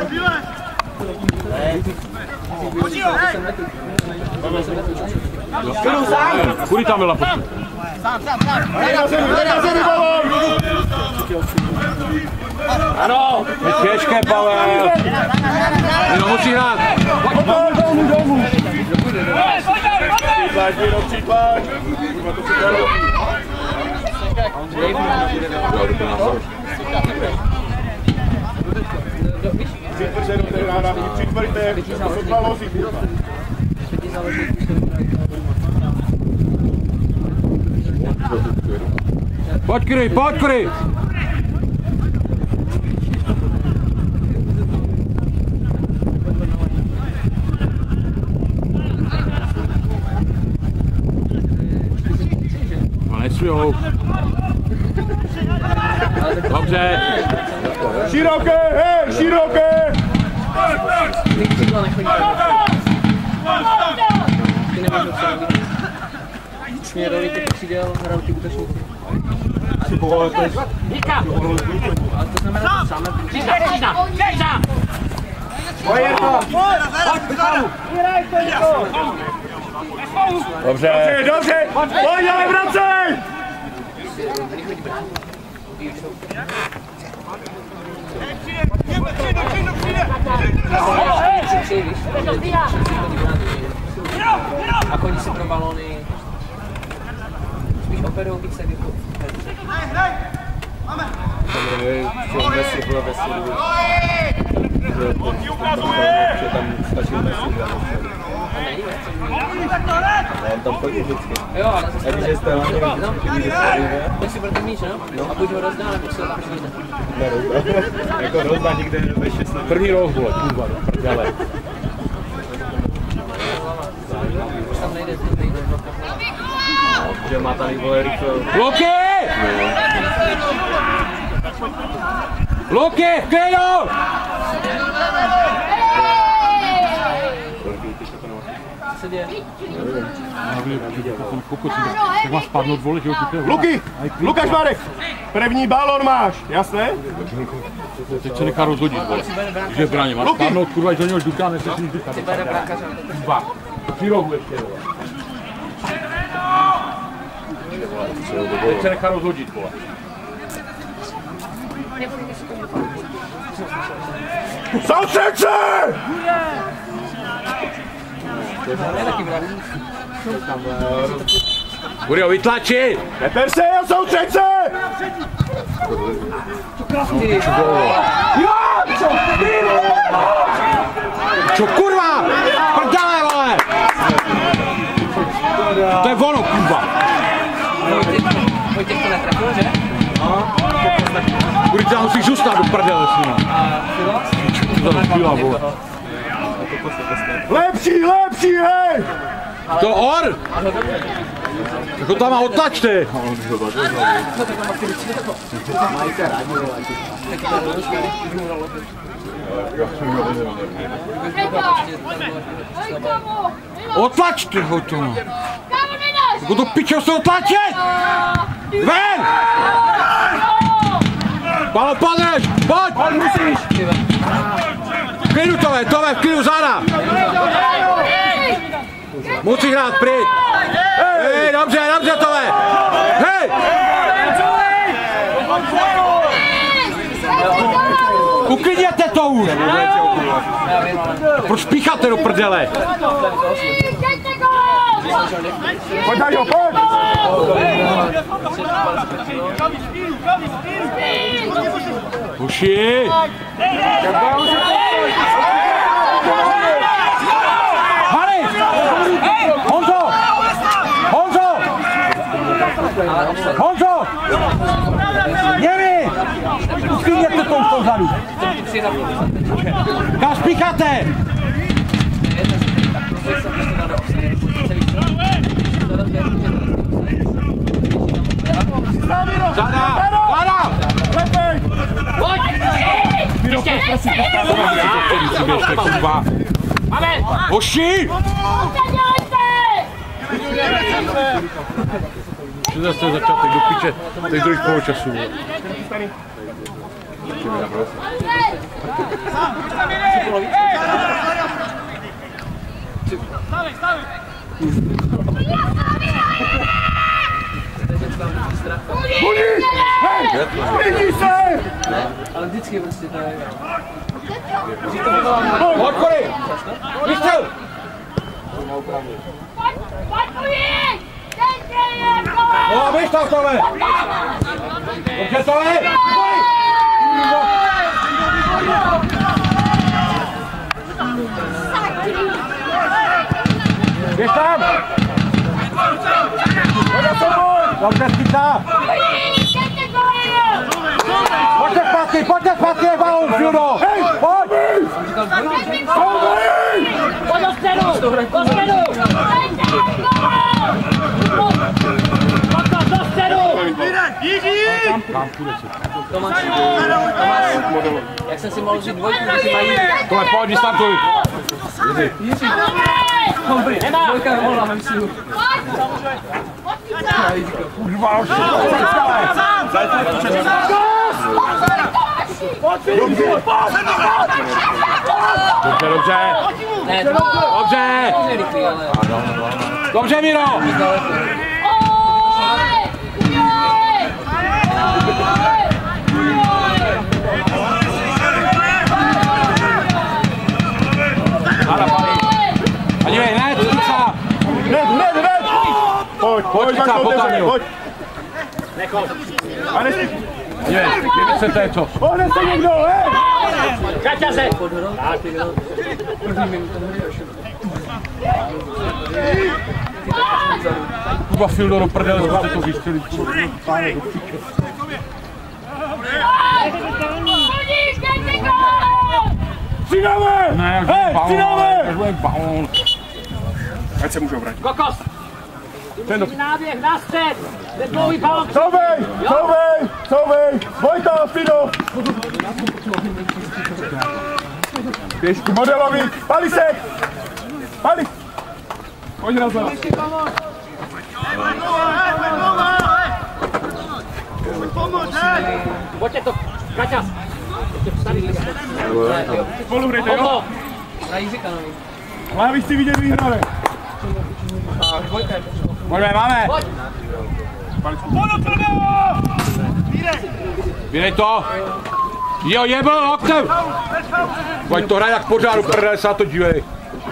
Kudy tam byla počkej? Sám, sám, sám! Ano! Je těžké, Pavel! No, musí hrát! Domů, domů! Přítláš, Miro, přítláš! Kurva, to se dalo! Přitvrze do té rána, přitvrďte, to jsou dva lozy, kurva. Pojď, Kry, pojď, Kry! Nesujou. Dobře. Široké, hej, široké! Ty křídla nechodí. Ty nemáš do sebe. Směrový ty křídel, hrajou ty útočníci. Díka! Ale to znamená, že sám Díka, díka, díka! Pojď, Dobře. dobře, dobře, pojď, ale vracej! A chodí si pro balóny. Spíš operou víc se vypou. Tam chodí vždycky. Jo, ale zase A když je stále, no, tak si pro ten míč, no? A buď ho rozdá, nebo se ho tam přijde. jako rozdá někde ve šest. První roh, vole, kurva, prdele. Už tam nejde, to nejde. Že má tady, vole, rychle. Luky! Luky, klidu! Co se děje? Tak má spadnout volit, jo? Luky! Lukáš Marek! První balón máš, jasné? Teď se nechá rozhodit, vole. Že v bráně má spadnout, kurva, že do něho žduká, nechce si nic vycházet. Dva. Tři rohu ještě, vole. Teď se nechá rozhodit, vole. Soustřed se! Bude ho vytlačit! Neper se a soustřed se! Čo kurva? Prdele, vole! To je ono, kurva! Vojtěch to netrefil, že? Bude tam musíš zůstat do prdele s nima. To tam chvíla, vole. Lepší, lepší, hej! To or! Tak ho tam otlačte! Otlačte ho to! Jako to pičo se otlačit! Ven! Palo, padneš! Pojď! Pojď, musíš! V klidu, Tove, Tove, v klidu, záda! Musí hrát pryč! Hej, dobře, dobře, Tove! Hej! Uklidněte to už! Proč pícháte do prdele? Pojď, Dario, pojď! Uši! Harry! Honzo! Honzo! Honzo! Jemi! Uklidněte to už to vzadu! Kam spícháte? Zada! Zada! Pojď! Ještě! Máme! Hoši! Že zase začátek do piče, teď druhý poločasu. Stavej, stavej! Budíš! Hej! Budíš se! Ale vždycky prostě to je... Pojď, Kory! Vystřel! No, vystav tohle! Dobře, tohle! Běž tam! Dobře, skytá! Pojďte zpátky, pojďte zpátky, je balón, Fildo! Hej, pojď! Pojď do středu! Do středu! Pojď do středu! Tomáš, jak jsem si mohl vzít dvojku, když si mají... Tohle, pojď, distartuj! Nemá! Dvojka nemohla, vem si ho. Kurva, už se Dobře, dobře! Ne, to Dobře! je rychlý, ale... Dobře, Miro! Ani vej, ne, to říká! Hned, hned, hned! Pojď, pojď, říká, pojď, potáhni ho. pojď! A nestý! Ani vej, kdyby se to je co? Ohne se někdo, hej! Kaťa se! Kuba Fildo do prdele, zase to vystřelit. Páne do piče. Přidáme! Ne, hej, přidáme! jak balón. Ať se můžou vrátit. Kokos! Náběh na střed! Ten dlouhý balon! Couvej! Couvej! Couvej! Vojta, Fido! Běžky modelový, Palisek! Palis! Pojď na zem. Pojďte to, Kaťa. Spolu hrajte, jo? Na Jiřikanovi. Hlavy chci vidět výhrané. Pojďme, máme. Vynej to. Jo, jebl, loktem. Pojď to hraj jak pořád, prdele se na to dívej.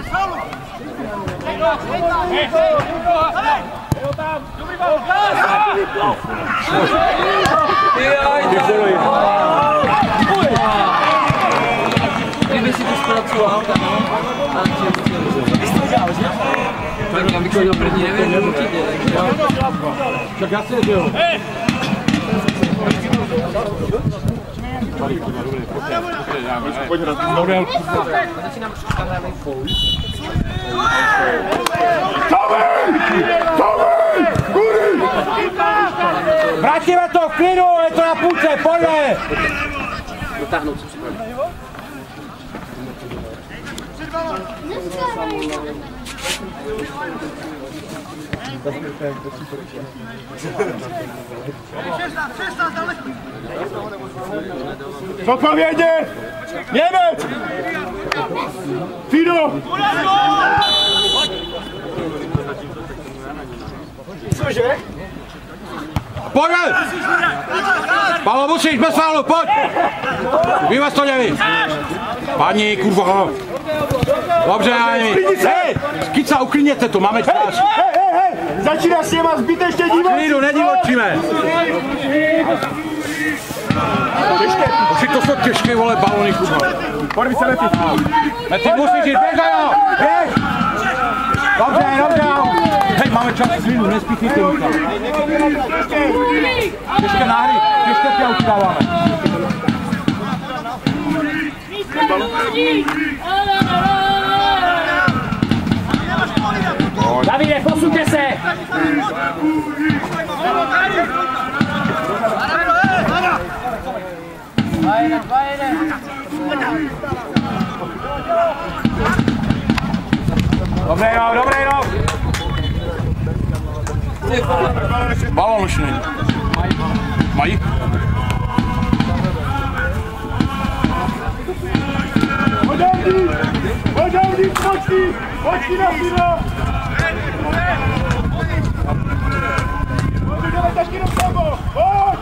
Ty vole. Kdyby si to zpracoval, tak tak já bych chodil první, nevím, určitě, takže Tak jasně, jo. Pojď hrát model. Stavej! Stavej! Kudy! Vrátíme to v klidu, je to na půlce, pojďme! dotáhnout se připravit. Zodpovědně! Němec! Fido! Cože? Pojďme! Pavlo, musíš bez fálu, pojď! Vymaz to něvi! Paní, kurva! Dobře, Jáni! Hej! Skica, uklidněte to, máme čas! Hej, hej, hej! Začíná s těma zbytečně divočíme! Klidu, nedivočíme! Už to jsou těžké, vole, balony, kurva! Porvi se Meti! Meti, musíš jít, běž, jo! Běž! Dobře, dobře! Hej, máme čas, klidu, nespíchejte Luka! Těžké náhry, těžké tě ucítáváme! Davide, posuňte se! Dobré, jo, dobré, jo! Balon už není. Mají? Podávný! Podávný, počti! Počti na Fido! Pojď, jdeme tašky do sebo! Pojď!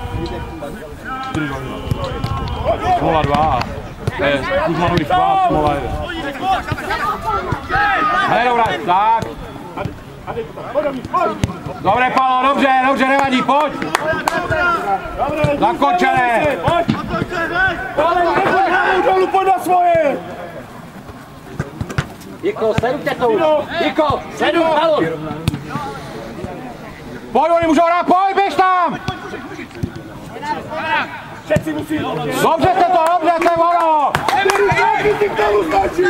nula dva. Ne, Kuzmanovi špát, nula jedna. Hej, dobrá, tak. Dobré, Palo, dobře, dobře, nevadí, pojď. Zakončené. Ale nechoď hlavou dolů, pojď na svoje! Jiko, sledujte to! Jiko, sleduj balon! Pojď, oni můžou hrát, pojď, běž tam. Všetci musí... Dobře jste to, dobře, to je ono. Taky ty k tomu stačí!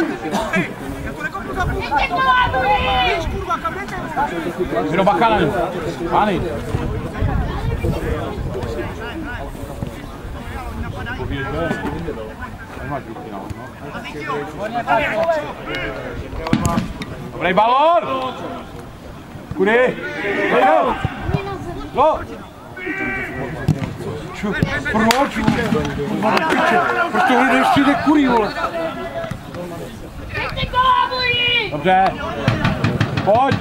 Jenom bacha na ně. Pány. Dobrý balón! Kudy? Go! Go! Čo? Proč? Proč to lidé ještě jde kurí, vole? Dobře. Pojď!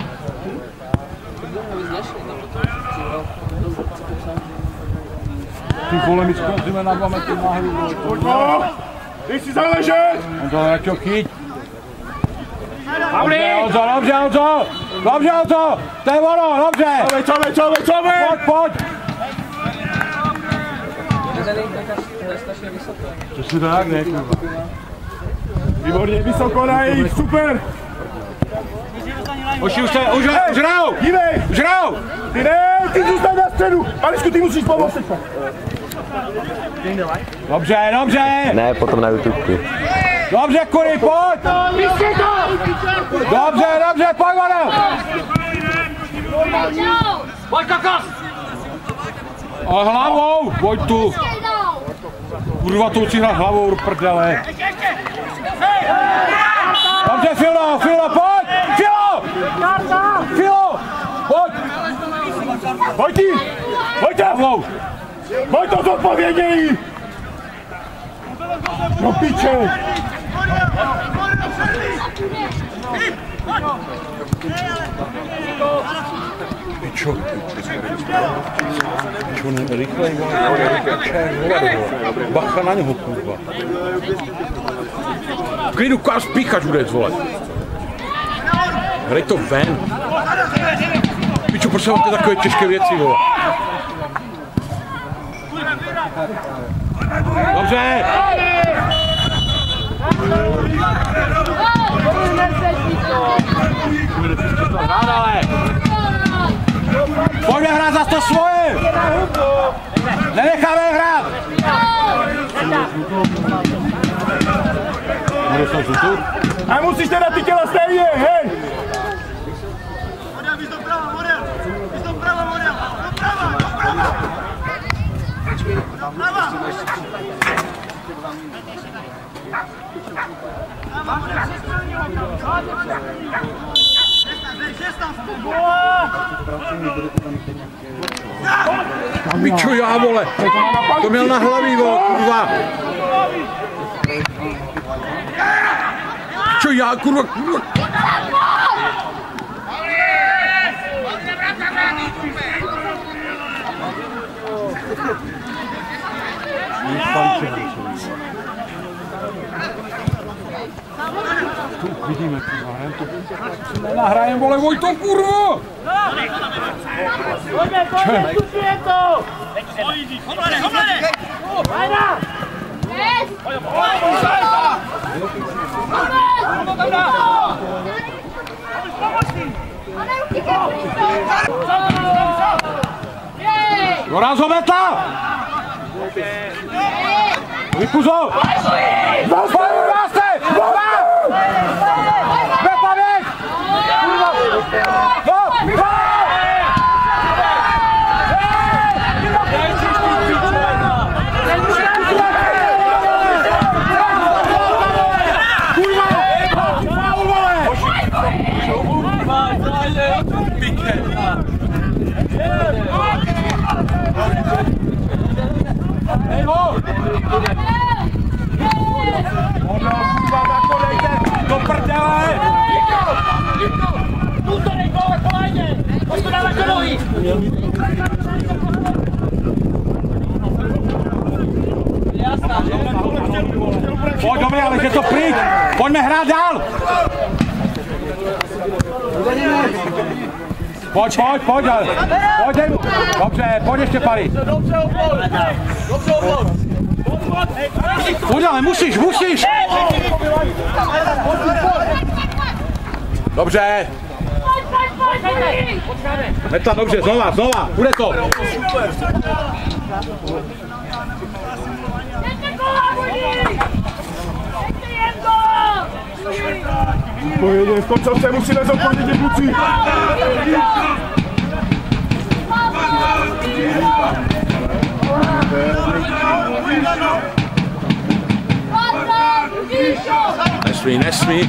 Ty vole, my skončíme na dva metry náhru. Pojď no! Ty si záležet! On to nechtěl chyť. Dobře, Honzo, dobře, Honzo! Dobře, Honzo! To je ono, dobře! Čove, čove, čove, čove! Pojď, pojď! To je strašně vysoké. To si tak ne, kurva. Výborně, vysoko na jejich, super! Oši, už se, už, už hrajou! Dívej! Už hrajou! Ty ne, ty zůstaň na středu! Palisku, ty musíš pomoct teďka! Dobře, dobře! Ne, potom na YouTube. Dobře, kury, pojď! Dobře, dobře, pojď, ono! Pojď, kokos! Ale hlavou, pojď tu! Kurva, to si hrát hlavou do prdele! Dobře, Filo, Filo, pojď! Filo! Filo! Pojď! Pojď jí! Pojď tam! Pojď to zodpovědějí! No piče! Pičo. Pičo, ne, rychlej, vole. Bacha na něho, kurva. V klidu, káž píchač bude, vole. Hrej to ven. Pičo, proč máte takové těžké věci, vole. Dobře. Hrát ale! Pojďme hrát za to svoje! Nenecháme hrát! A musíš teda ty těla stejně, hej! Model, víš doprava, model! Víš doprava, model! Doprava, doprava! Doprava! Pičo, já, vole! To měl na hlavě, vole, kurva! Pičo, já, kurva, kurva! To vidíme, kurva, jen to... Nenahrajem, vole, Vojto, kurva! Pojďme, pojďme, zkusíme to! Homlade, homlade! Vajda! Yes! Doraz ho metla! Vypuzo! Zaspaju vás se! Metla věk! No! Do prdele! Tu to dej, vole, kolejně! Pojď to dávat do nohy! Pojď, dobrý, ale že to pryč! Pojďme hrát dál! Pojď, pojď, pojď, ale! Pojď, dej mu! Dobře, pojď ještě, Pary! Dobře, obvod! Dobře, obvod! Pojď, ale musíš, musíš! Dobře! Metla, dobře, znova, znova, bude to! Pojedě, v koncovce musíme zodpovědět kluci! Nesmí, nesmí.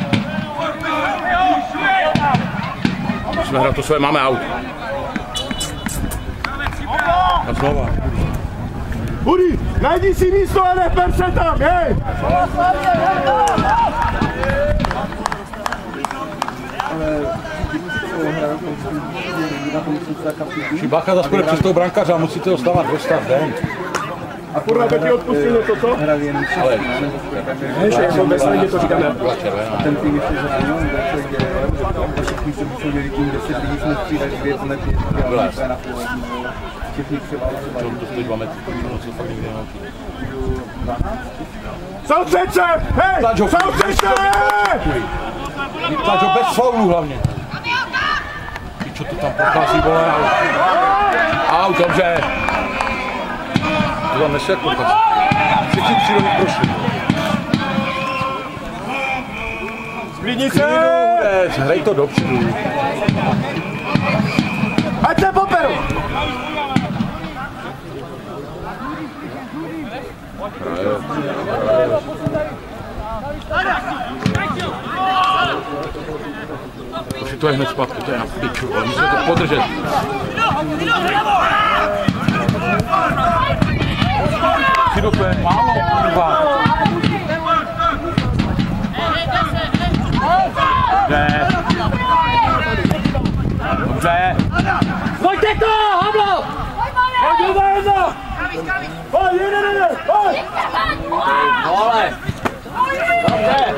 Musíme hrát to své, máme aut. A znova. Hudi, najdi si místo a neper se tam, hej! Bacha zase bude přes toho brankaře a musíte ho stávat, dostat ven. A kurva, tak ti odpustím něco, co? Ale... Než jak jsou bez lidi, to říkáme. A ten tým ještě zapomněl, že se děje, a všichni se musou dělit tím, deset lidí jsme střídali dvě hned, dělali na půl. Všichni převálili. To stojí dva metry, to se fakt nikdy nenaučí. Soustřeď se! Hej! Soustřeď se! Vytlač ho bez faulu hlavně. Ty čo to tam prochází, vole? Aut, dobře. To tam nese jak prochází. Všichni tři roky prošli. Sklidni se! Hrej to dopředu. Ať se poperu! Už to je hned zpátky, to je na piču, ale musíte to podržet. Fido, to je málo, kurva. Dobře. Dobře. Pojďte to, Havlo! Pojď, jedna, jedna! Pojď, jeden, jeden, pojď! Vole! Dobře!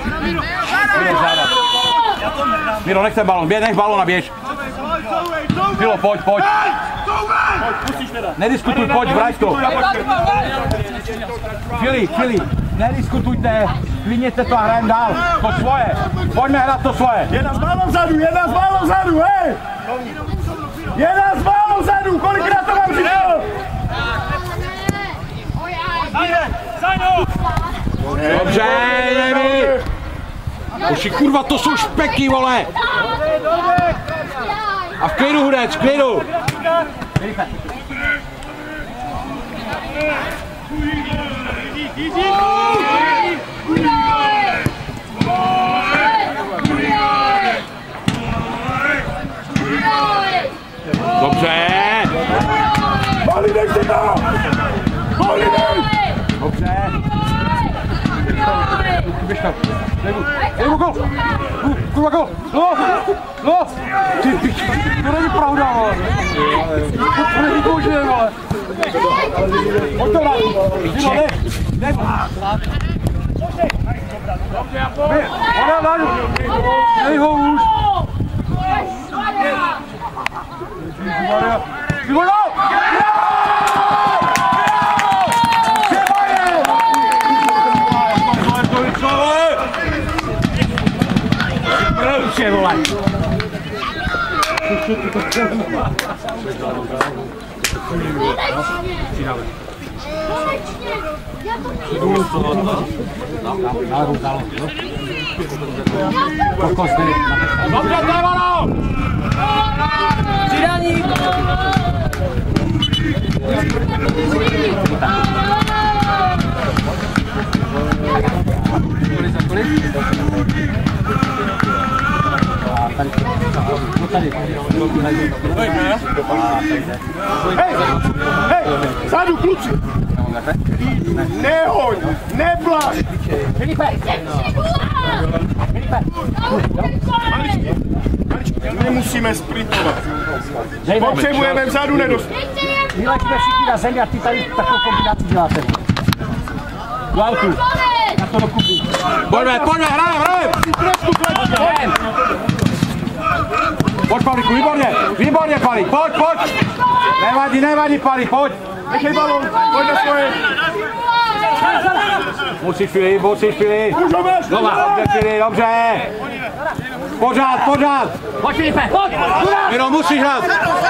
Miro, nech ten balon, běž, nech balon a běž. Filo, pojď, pojď. Nediskutuj, pojď, vrať to. Fili, Fili, nediskutujte, klidněte to a hrajeme dál. To svoje, pojďme hrát to svoje. Jedna z balon vzadu, jedna z balon vzadu, hej! Jedna z balon vzadu, kolikrát to vám říkal? Dobře, Jevi. Uši, kurva, to jsou špeky, vole. A v klidu, Hudec, v klidu. Dobře. Malý, si to! Malý, Dobře. Běž tam. Jdu gol. Kurva gol. No, no. Ty pič, to není pravda, vole. To není možné, vole. Pojď to dát. Dino, ne. Ne. Ona dá. Dej ho už. Ty gol. Ruče, vole! Dobře, Tévano! Přidání! Hej, hej, zadu, kluci! Nehoď, nepláš! Filipe! Filipe! Maličky, maličky, nemusíme sprintovat. Potřebujeme vzadu nedostat. Vylečme všichni na zemi a ty tady takovou kombinaci děláte. Do autu. Na to dokupí. Pojďme, pojďme, hrajeme, hrajeme! Pojď, Pavlíku, výborně, výborně, Pavlík, pojď, pojď! Nevadí, nevadí, Pavlík, pojď! Nechej balon, pojď na svoje! Musíš, Filip, musíš, Filip! Můžeme! Dobře, Filip, dobře! Pořád, pořád! Pojď, Filipe, pojď! Miro, musíš hrát!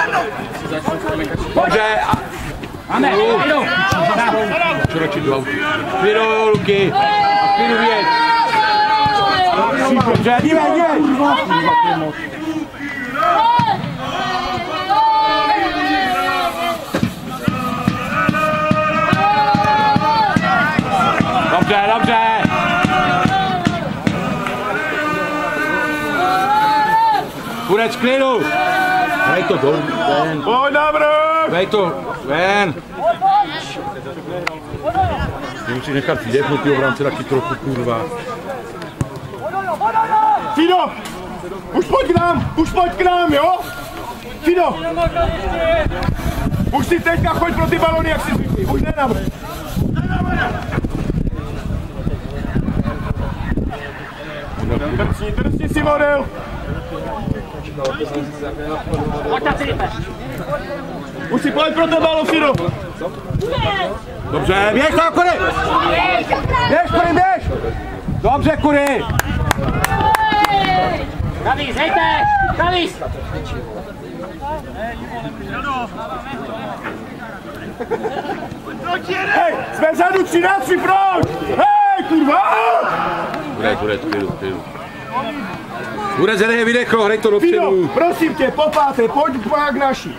Dobře! Máme, jdu! Čoročit do autu. Miro, Luky! A Filu vyjet! Dobře, dívej, dívej! Dobře, dobře! Hudec, klidu! Dej to dolů, ven! Pojď na vrch! Dej to, ven! Ty musíš nechat vydechnout ty obránce taky trochu, kurva. Fido! Už pojď k nám, už pojď k nám, jo? Fido! Už si teďka choď pro ty balony, jak si zvyklý, už ne na vrch. Drcni, drcni si model! Pojď tam, Filipe! Už si pojď pro ten balon, Fido! Dobře, běž tam, Kury! Běž, Kury, běž! Dobře, Kury! Kavis, hejte! Kavis! Hej, jsme vzadu třináct, proč? Hej, kurva! Hudec, Hudec, klidu, klidu. Hudec, hned je vydechlo, hraj to Fido, dopředu. prosím tě, po páté, pojď k naší.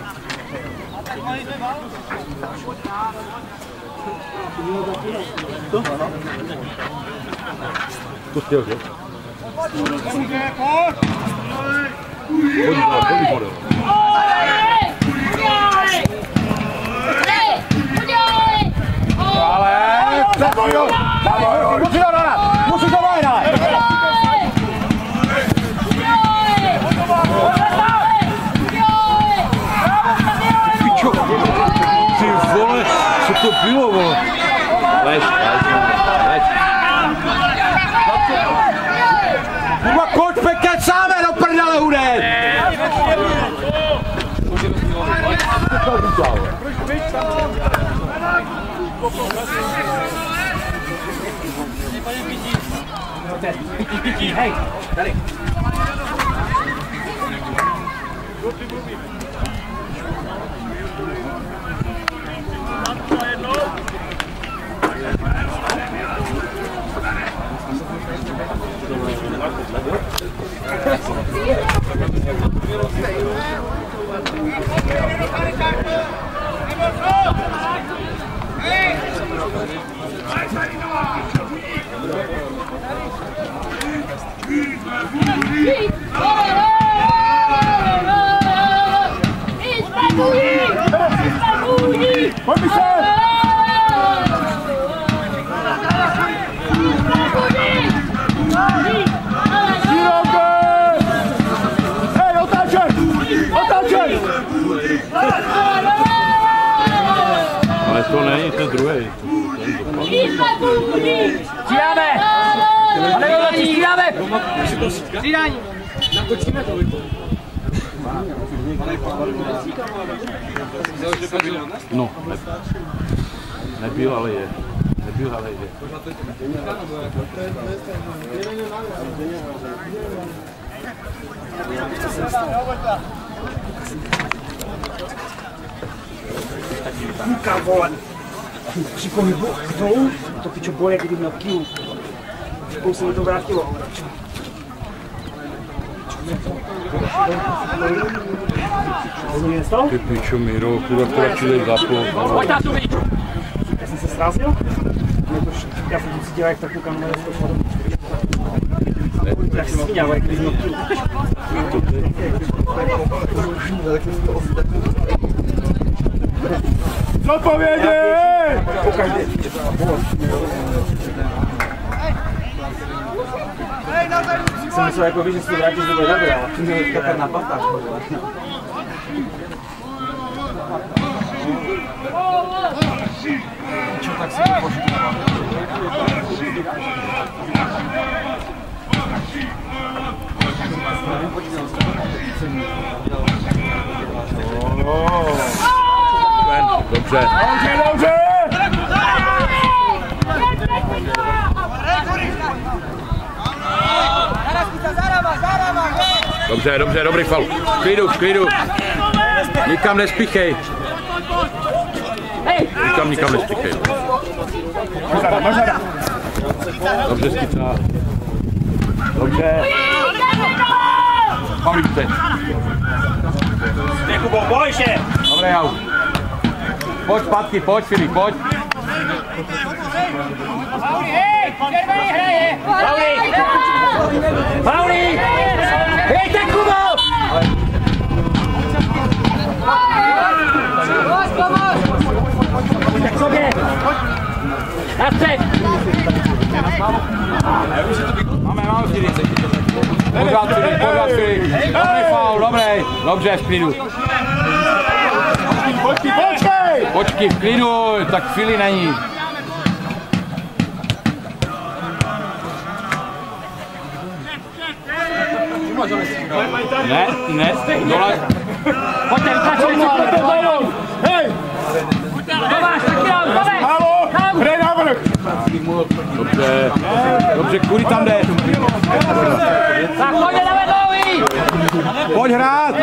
Pustil, že? Pojď, pojď, pojď. Ale, neboj ho, neboj ho, musí ho dát, musí to dát. Pičo, ty vole, co to bylo, vole? Lež, lež, lež. Kurva, koč pekec sáme do prdele, hudec! Hej, tady. Pojď se! Hej, otáčej! Otáčej! Ale to není ten druhý. Střídáme! Pane Voloči, střídáme! Střídání! Nakočíme to. No, ne, nebyl, ale je. Nebyl, ale je. Kuka, vole! Při pohybu dolů, to pičo boje, kdyby měl kilu. Přikou se mi to vrátilo. Ty pičo, Miro, kurva, která čili zapl. Pojď na tu, vidíš! Já jsem se srázil? Já jsem cítil, jak tak koukám, ale to šlo do jak svíně, ale když měl kilu. Zodpověděj! Jsem myslel, jako víš, že se to vrátíš do dobré, ale tím je kapat na patách. Čo, tak si to poškodila. Dobře. Dobře, dobře! Dobře, dobře, dobrý faul. V klidu, v klidu. Nikam nespíchej. Nikam, nikam nespíchej. Dobře, Skyca. Dobře. Pavlíčce. Kubo, boj se! Dobré, jau. Pojď zpátky, pojď, Filip, pojď. Pauli, hej! Červený hraje! Pauli! Pauli! Hejte, Kubo! Tak sobě! Na střed! Máme, máme Filip. Pořád Filip, pořád Filip. Dobrý faul, dobrý. Dobře, v klidu. Počkej, počkej! Počkej, v klidu, tak Fili není. Ne, ne, dole. Pojďte, vytlačili se, pojďte dojnou! Hej! Tomáš, tak dělám, Tomáš! Halo! Hrej návrh! Dobře, dobře, kudy tam jde? Tak pojďte na vedlouví! Pojď hrát!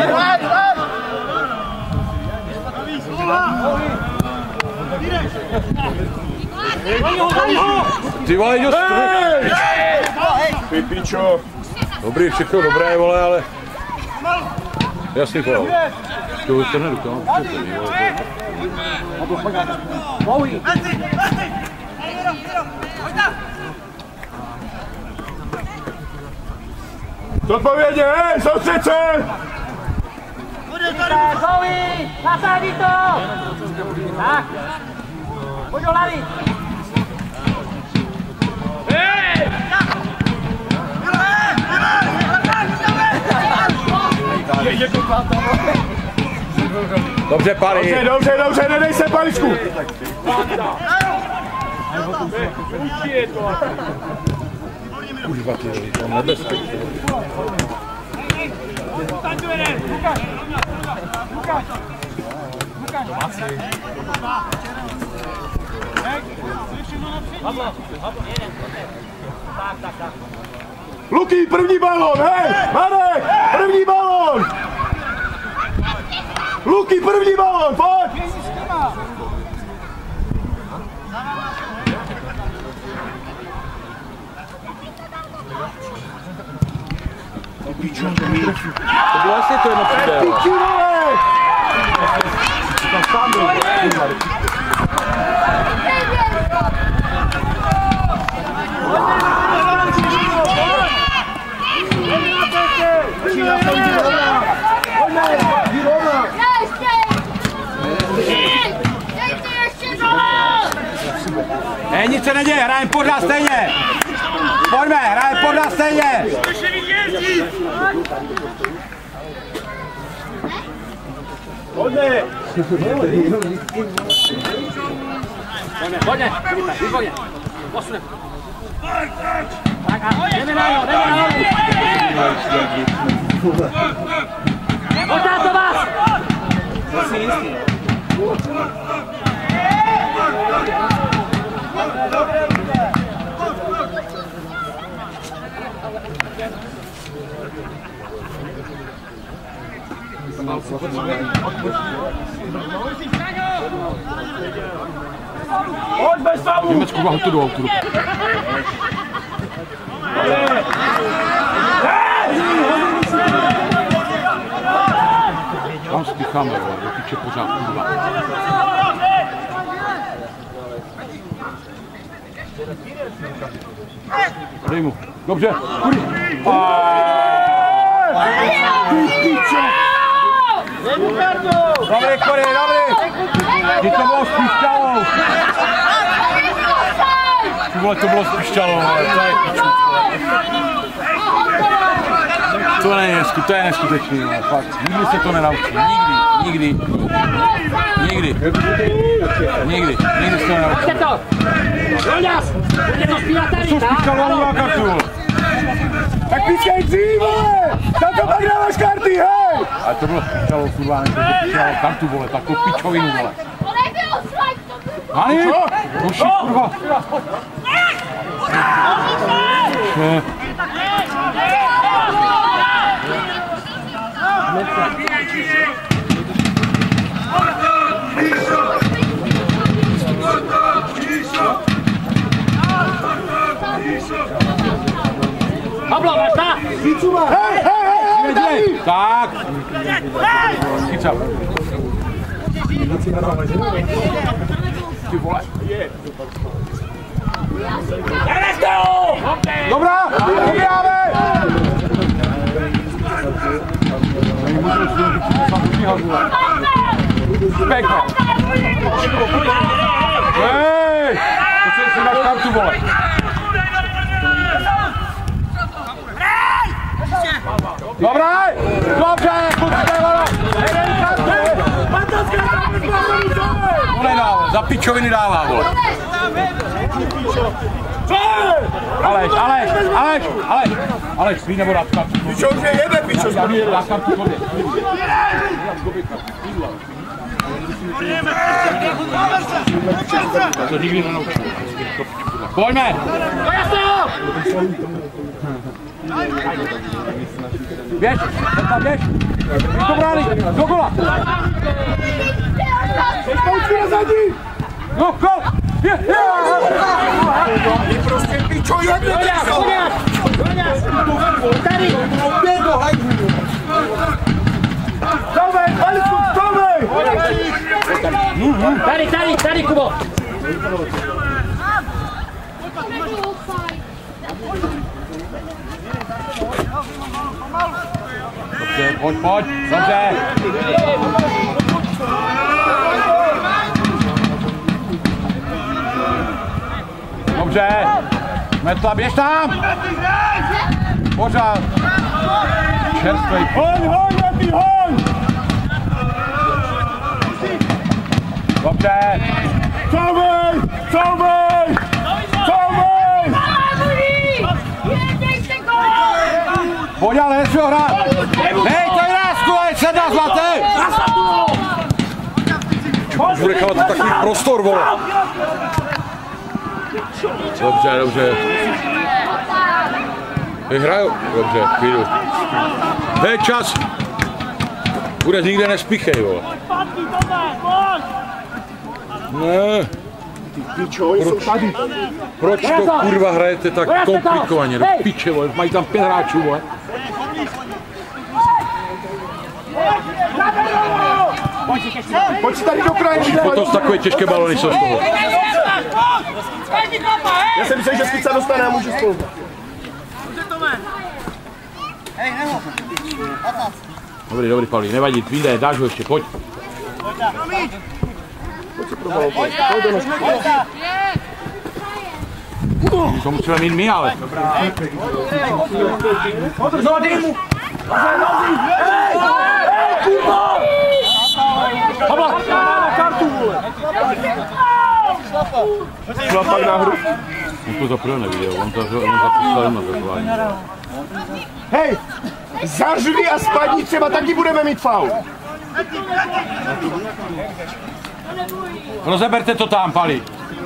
Ty vole, jdi Ty pičo! Dobrý, všechno dobré, vole, ale... Jasný faul. To to nedokám. Bowie! Zodpovědně, hej, soustřed se! Zoe, nasadí to! Tak. Pojď do hlavy. Dobře, Pali. Dobře, dobře, dobře, nedej se, Paličku. Kurva, ty, to nebezpečné. Luky, první balón, hej! Marek, první balón! Luky, první balón, pojď! To bylo asi to jedno přijde. Piči, vole! Tam sám byl. Ne, nic se neděje, hrajeme pořád stejně. Pojďme, hrajeme pořád stejně. Pojďme! Pojďme, výborně. Posunem. Tak a jdeme na něho, jdeme na něho. Pojď na to vás! Pojď bez faulu! Německu vám to do autu. Tam spícháme, do píče pořád kurva. Dej mu. Dobře, kurý. Dobrý, Kory, dobrý. Teď to bylo s pišťalou. Ty vole, to bylo s pišťalou, ale to je piču. To není nesku, to je neskutečný, ale fakt. Nikdy se to nenaučí, nikdy, nikdy. Nikdy. Nikdy, nikdy se to nenaučí. Pojďte to! Roňas! Pojďte to zpívat tady, To s pišťalou na kartu. Tak pískej dřív, vole! Tak to pak dáváš karty, hej! Ale to bylo s pišťalou, kurva, než to pišťalou kartu, vole, takovou pičovinu, vole. Hani! Ruší, kurva! Še. Pablo, vrta! Hej, hej, hej, hej! Tak! Chycel. Ty vole. Dobrá, vybíráme! Pěkně. Hej! To si máš kartu, vole. Dobrá! Dobře, kluci, vole! Jeden kartu! To nedává, za pičoviny dává, vole. Aleš, Aleš, Aleš, Aleš, Aleš, svý nebo dát kartu. Pičo, už je jeden, pičo, Já mi dá kartu tobě. To nikdy nenaučím. Pojďme! Běž, tam běž! Běž to brány, do gola! Poučky na zadní! No, gol! Je, je! Ty prostě pičo, jedně, pičo! Tady! Stavej, Paličku, stavej! Tady, tady, tady, Kubo! Dobře, pojď, pojď, dobře. Dobře. Metla, běž tam. Pořád. Čerstvej. Hoň, hoň, Metý, hoň! Dobře. Couvej! Couvej! Couvej! Pojď, ale nechci ho hrát. Hej, to je rázku, ale sedá zlatý. Bude chávat to takový prostor, vole. Dobře, dobře. Vyhraju. Dobře, chvíli. Hej, čas. Bude nikde nespíchej, vole. Ne. Proč, proč to kurva hrajete tak komplikovaně? Do piče, vole. Mají tam pět hráčů, vole. Pojď si tady do kraje! Potom takové těžké balony jsou z toho. Já jsem myslel, že Skica dostane a může spolu. Dobrý, dobrý, Pavlí, nevadí, vyjde, dáš ho ještě, pojď. To musíme mít my, ale. Šlapak na hru. On to zaprvé neviděl, on to zapustil na zatování. Hej! Zařvi a spadni, třeba taky budeme mít faul. Rozeberte to tam, Pali.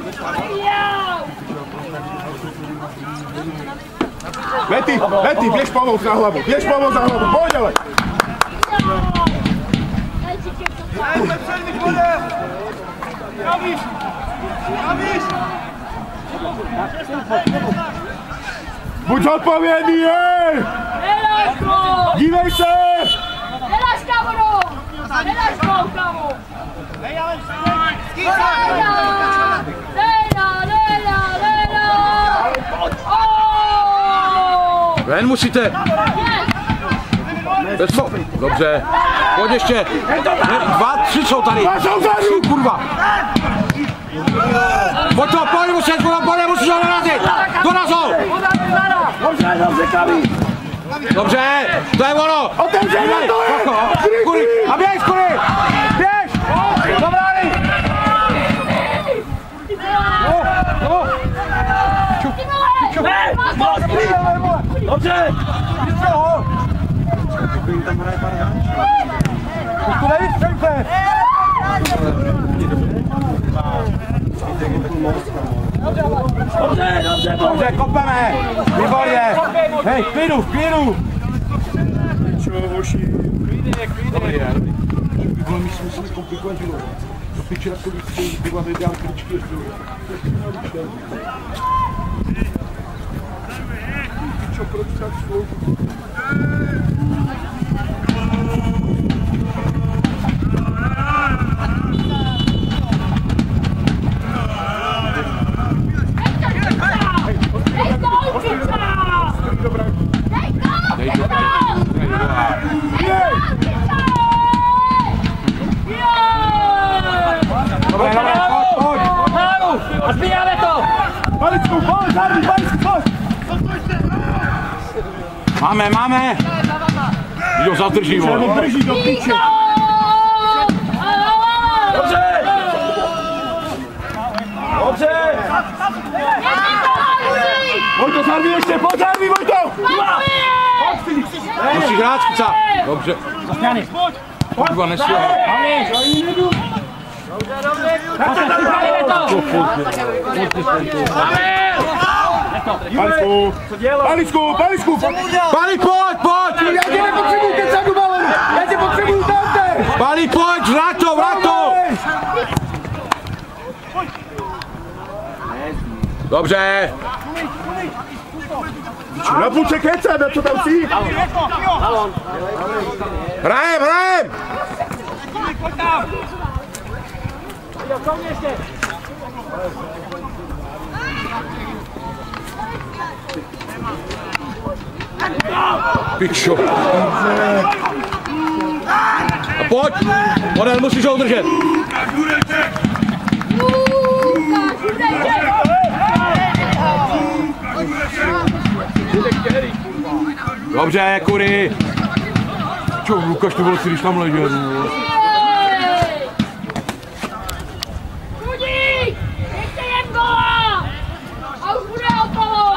Metý, Metý, běž pomoc na hlavu, běž pomoc na hlavu, pojď ale! Buď zodpovědný, hej! Dívej se! Nedáš, kámo! Nedáš gol, kámo! Nedá! Nedá, nedá, nedá! Ven musíte! Bez fo... Dobře. Pojď ještě. Dva, tři jsou tady. Tři, kurva. Pojď to, pojď, musíš, pojď, musíš ho narazit. Dorazou. Dobře, to je ono. Otevřeme to je. Kuri, a běž, Kuri. Běž. Do brány. No, no. Čup, čup. Dobře. Už to nevystřelte! Dobře, dobře, dobře, kopeme! Výborně! Hej, v klidu, v klidu! Čo, hoši? Dobrý, je, dobrý. Vole, my jsme museli komplikovat život. Do piče na kolik chtějí, ty vám nedělám kličky ještě. Čo, proč tak slouží? A zbíjáme to! Palicku, pojď, Hardy, Palicku, pojď! Máme, máme! Kdo zadrží, vole? Drží do piče! Dobře! Dobře! Vojto, Hardy ještě, pojď, Hardy, Vojto! Musíš hrát, Skica! Dobře. Kurva, nesmí ho. Palicku, Palicku, Palicku! Pali, pojď, pojď! Já tě nepotřebuju kecat do balonu! Já tě potřebuju tamte! Pali, pojď, vrát to, vrát to! Dobře. Na půlce kecem, co tam jsi? Hrajem, hrajem! Pičo. A pojď! Model, musíš ho udržet. Dobře, kury. Čo, Lukáš, to bylo si, když tam ležel. Budík! Ještě jen gola! A už bude okolo!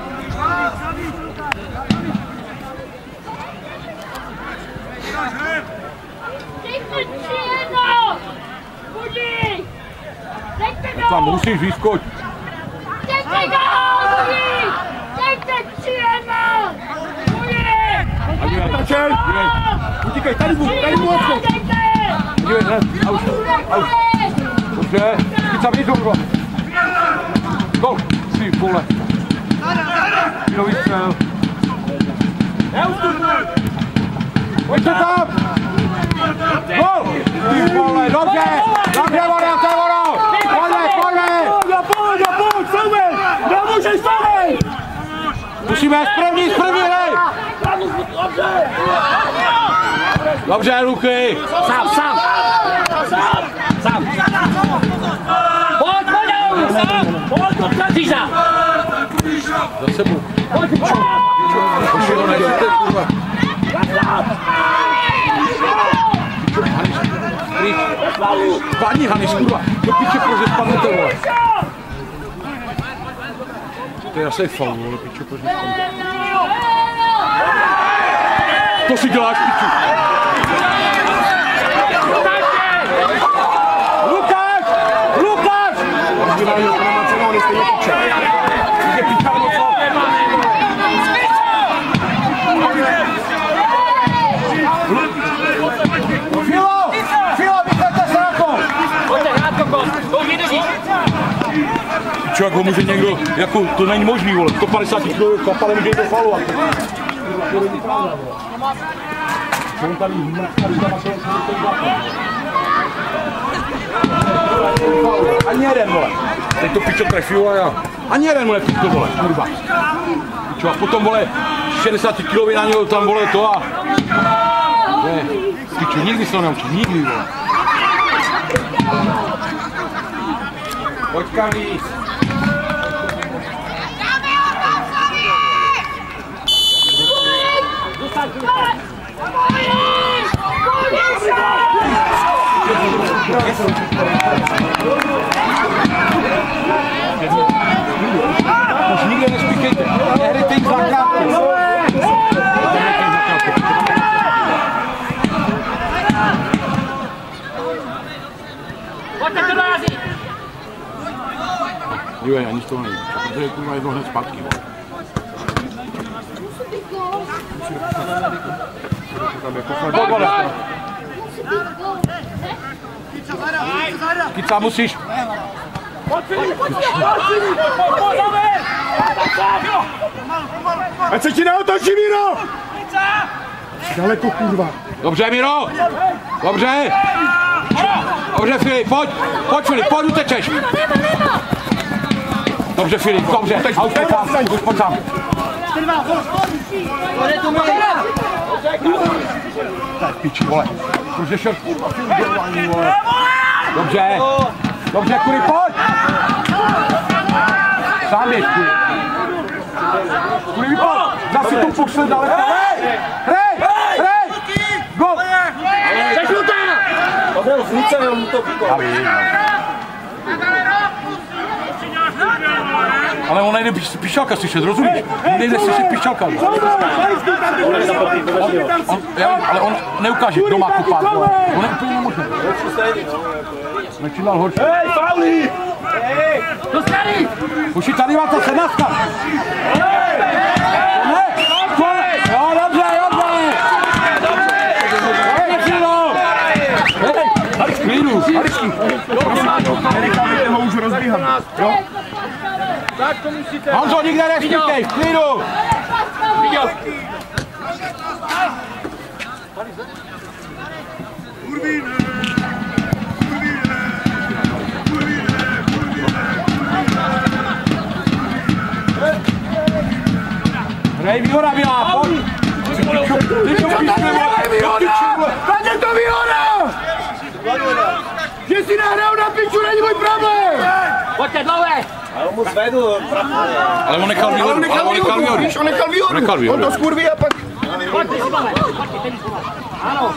Dejte tři jedno! Budík! Dejte gol! Tam musíš vyskoč. Dejte gol, Budík! Dejte tři jedno! Budík! Tačej! Utíkej, tady mu, tady mu odskok! Dívej, hned, a už, a už. Dobře, Kica, vidíš dobro. Gol, ty vole. Milový střel. Pojďte tam! Gol! Ty vole, dobře! Dobře, voda, to je voda! Pojďme, pojďme! Pojď, pojď, pojď! Nemůžeš stavit! Musíme z první, z první, hej! Dobře, Luky! Sám, sám! Sám! Sám! Pojď, pojď! Sám! Pojď, pojď, sám! Za sebou. Pojď, pojď! Pošlo, nejste, kurva. Spadni, Hanis, kurva. Do piče, protože spadnete, vole. To je asi faul, vole, piče, protože spadnete. To si děláš, piču. Lukáš! Lukáš! Filo! Filo, vycházte se na to! Pojďte, hrát kokos! To už vydrží! Čo, jak ho může někdo, jako, to není možný, vole, sto padesát kilogramů kapale může jít do falu. On tady ani jeden, vole. Teď to pičo trefil a já. Ani jeden, vole, to vole, kurva. Pičo, a potom, vole, šedesát kilový na něho tam, vole, to a... Ne, pičo, nikdy se to neučí, nikdy, vole. Pojď, Kamis. Už nikde nespíkejte, nehrajte jim zakrátky. Pojďte to dorazit! Dívej, ani z toho nejde, protože kurva jedno hned zpátky. Kica, musíš. Ať se ti neotočí, Miro! Daleko, kurva. Dobře, Miro! Dobře! Dobře, Filip, pojď! Pojď, Filip, pojď, utečeš! Dobře, Filip, dobře! A už pojď sám, už pojď sám. Tak, piči, vole. Protože šel kurva, Filip, dělání, vole. Dobře! Dobře, kury, pojď! Sám běž, kury. Kury, vypad! Zase tu pukse daleko. Hej! Hej! Hej! Gol! Zažluté! Pavel, znice jenom mu to píko. Ale on nejde pišťalka slyšet, rozumíš? Nejde slyšet pišťalka. On, ale on neukáže, kdo má kupát. On je úplně nemožný. Začínal horší. Hej, fauli! Dostali! Už i tady má ta sednáctka. Ne, jo, dobře, dobře. Dobře, Filo. Hej, klidu, Haričky. Nenecháme ho už rozbíhat. Jo? Tak to musíte. Honzo, nikde nespíkej, v klidu. Viděl. Hrej, výhoda byla, nehrajou na piču, není můj problém! Pojďte, dlouhé! Ale mu zvedl, Ale on nechal výhodu, ale on nechal výhodu. Víš, on nechal výhodu. Nechal výhodu. On to skurví a pak... Pojďte, si máme, pojďte, teď si máme. Ano.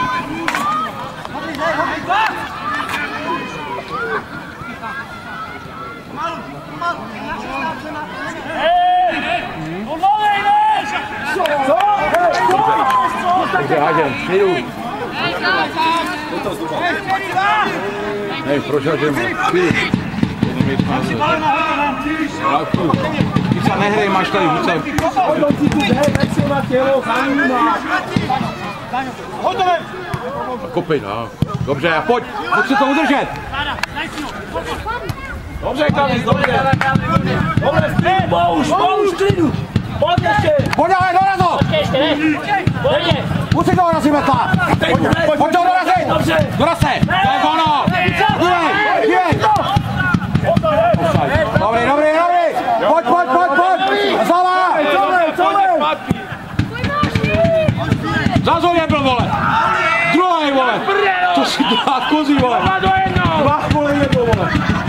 Dobře, Hážem, klidu. Hej, proč Hážem, klidu. Víc se nehrej, máš tady, víc se... Kopej, no. Dobře, a pojď, pojď se to udržet. dobře, Kamis, dobře. Dobře, střed, pouš, pouš, klidu. Pojď ještě. Pojď dále, dorazo! Počkej ještě, ne? Pojďte. Musí to dorazit, Metla! Pojď to dorazit! Dobře. Doraz se! To je ono! Dívej, dívej! Dobrý, dobrý, dobrý! Pojď, pojď, pojď, pojď! Zlava! Zazor je byl, vole! Druhý, vole! To si dá kozy, vole! Dva, vole, jedno, vole!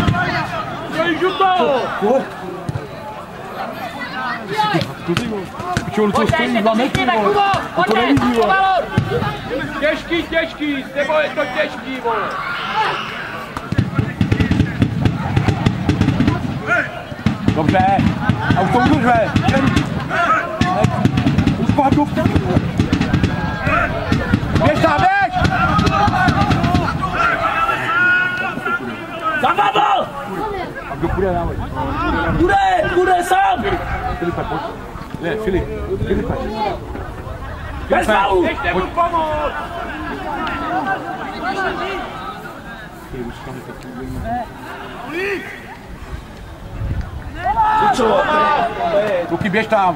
Pičo, co stojí dva metry, vole! A to nevidí, vole! Těžký, těžký, s tebou je to těžký, vole. Dobře! A už to udržme! Už padnu! Běž tam, běž! Za bubble! A kdo půjde nám? Bude, bude sám! Filipe, pojď. Ne, Filip, Filipe. Bez faulu! Nechte mu pomoct! Luky, běž tam.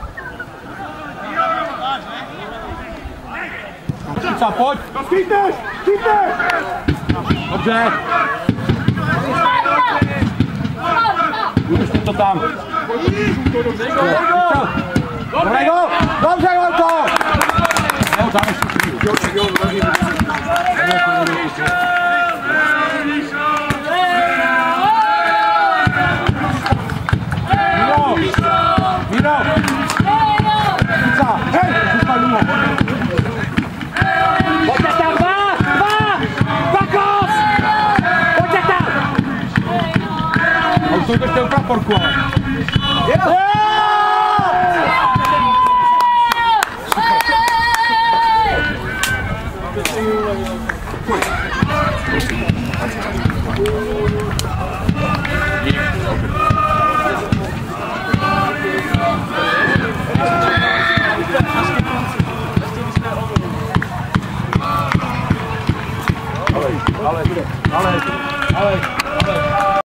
Pojď sám, pojď. Chytneš, chytneš! Dobře. Udrž to tam. Dobrý, go! Dobře, Jolko! Ne, tam ještě. Miro! Miro! Pizza! Hej! Zůstaj mimo! Pojďte tam, dva, dva! Bakos! Pojďte tam! A už to jdeš ten praporku, ale. Hey!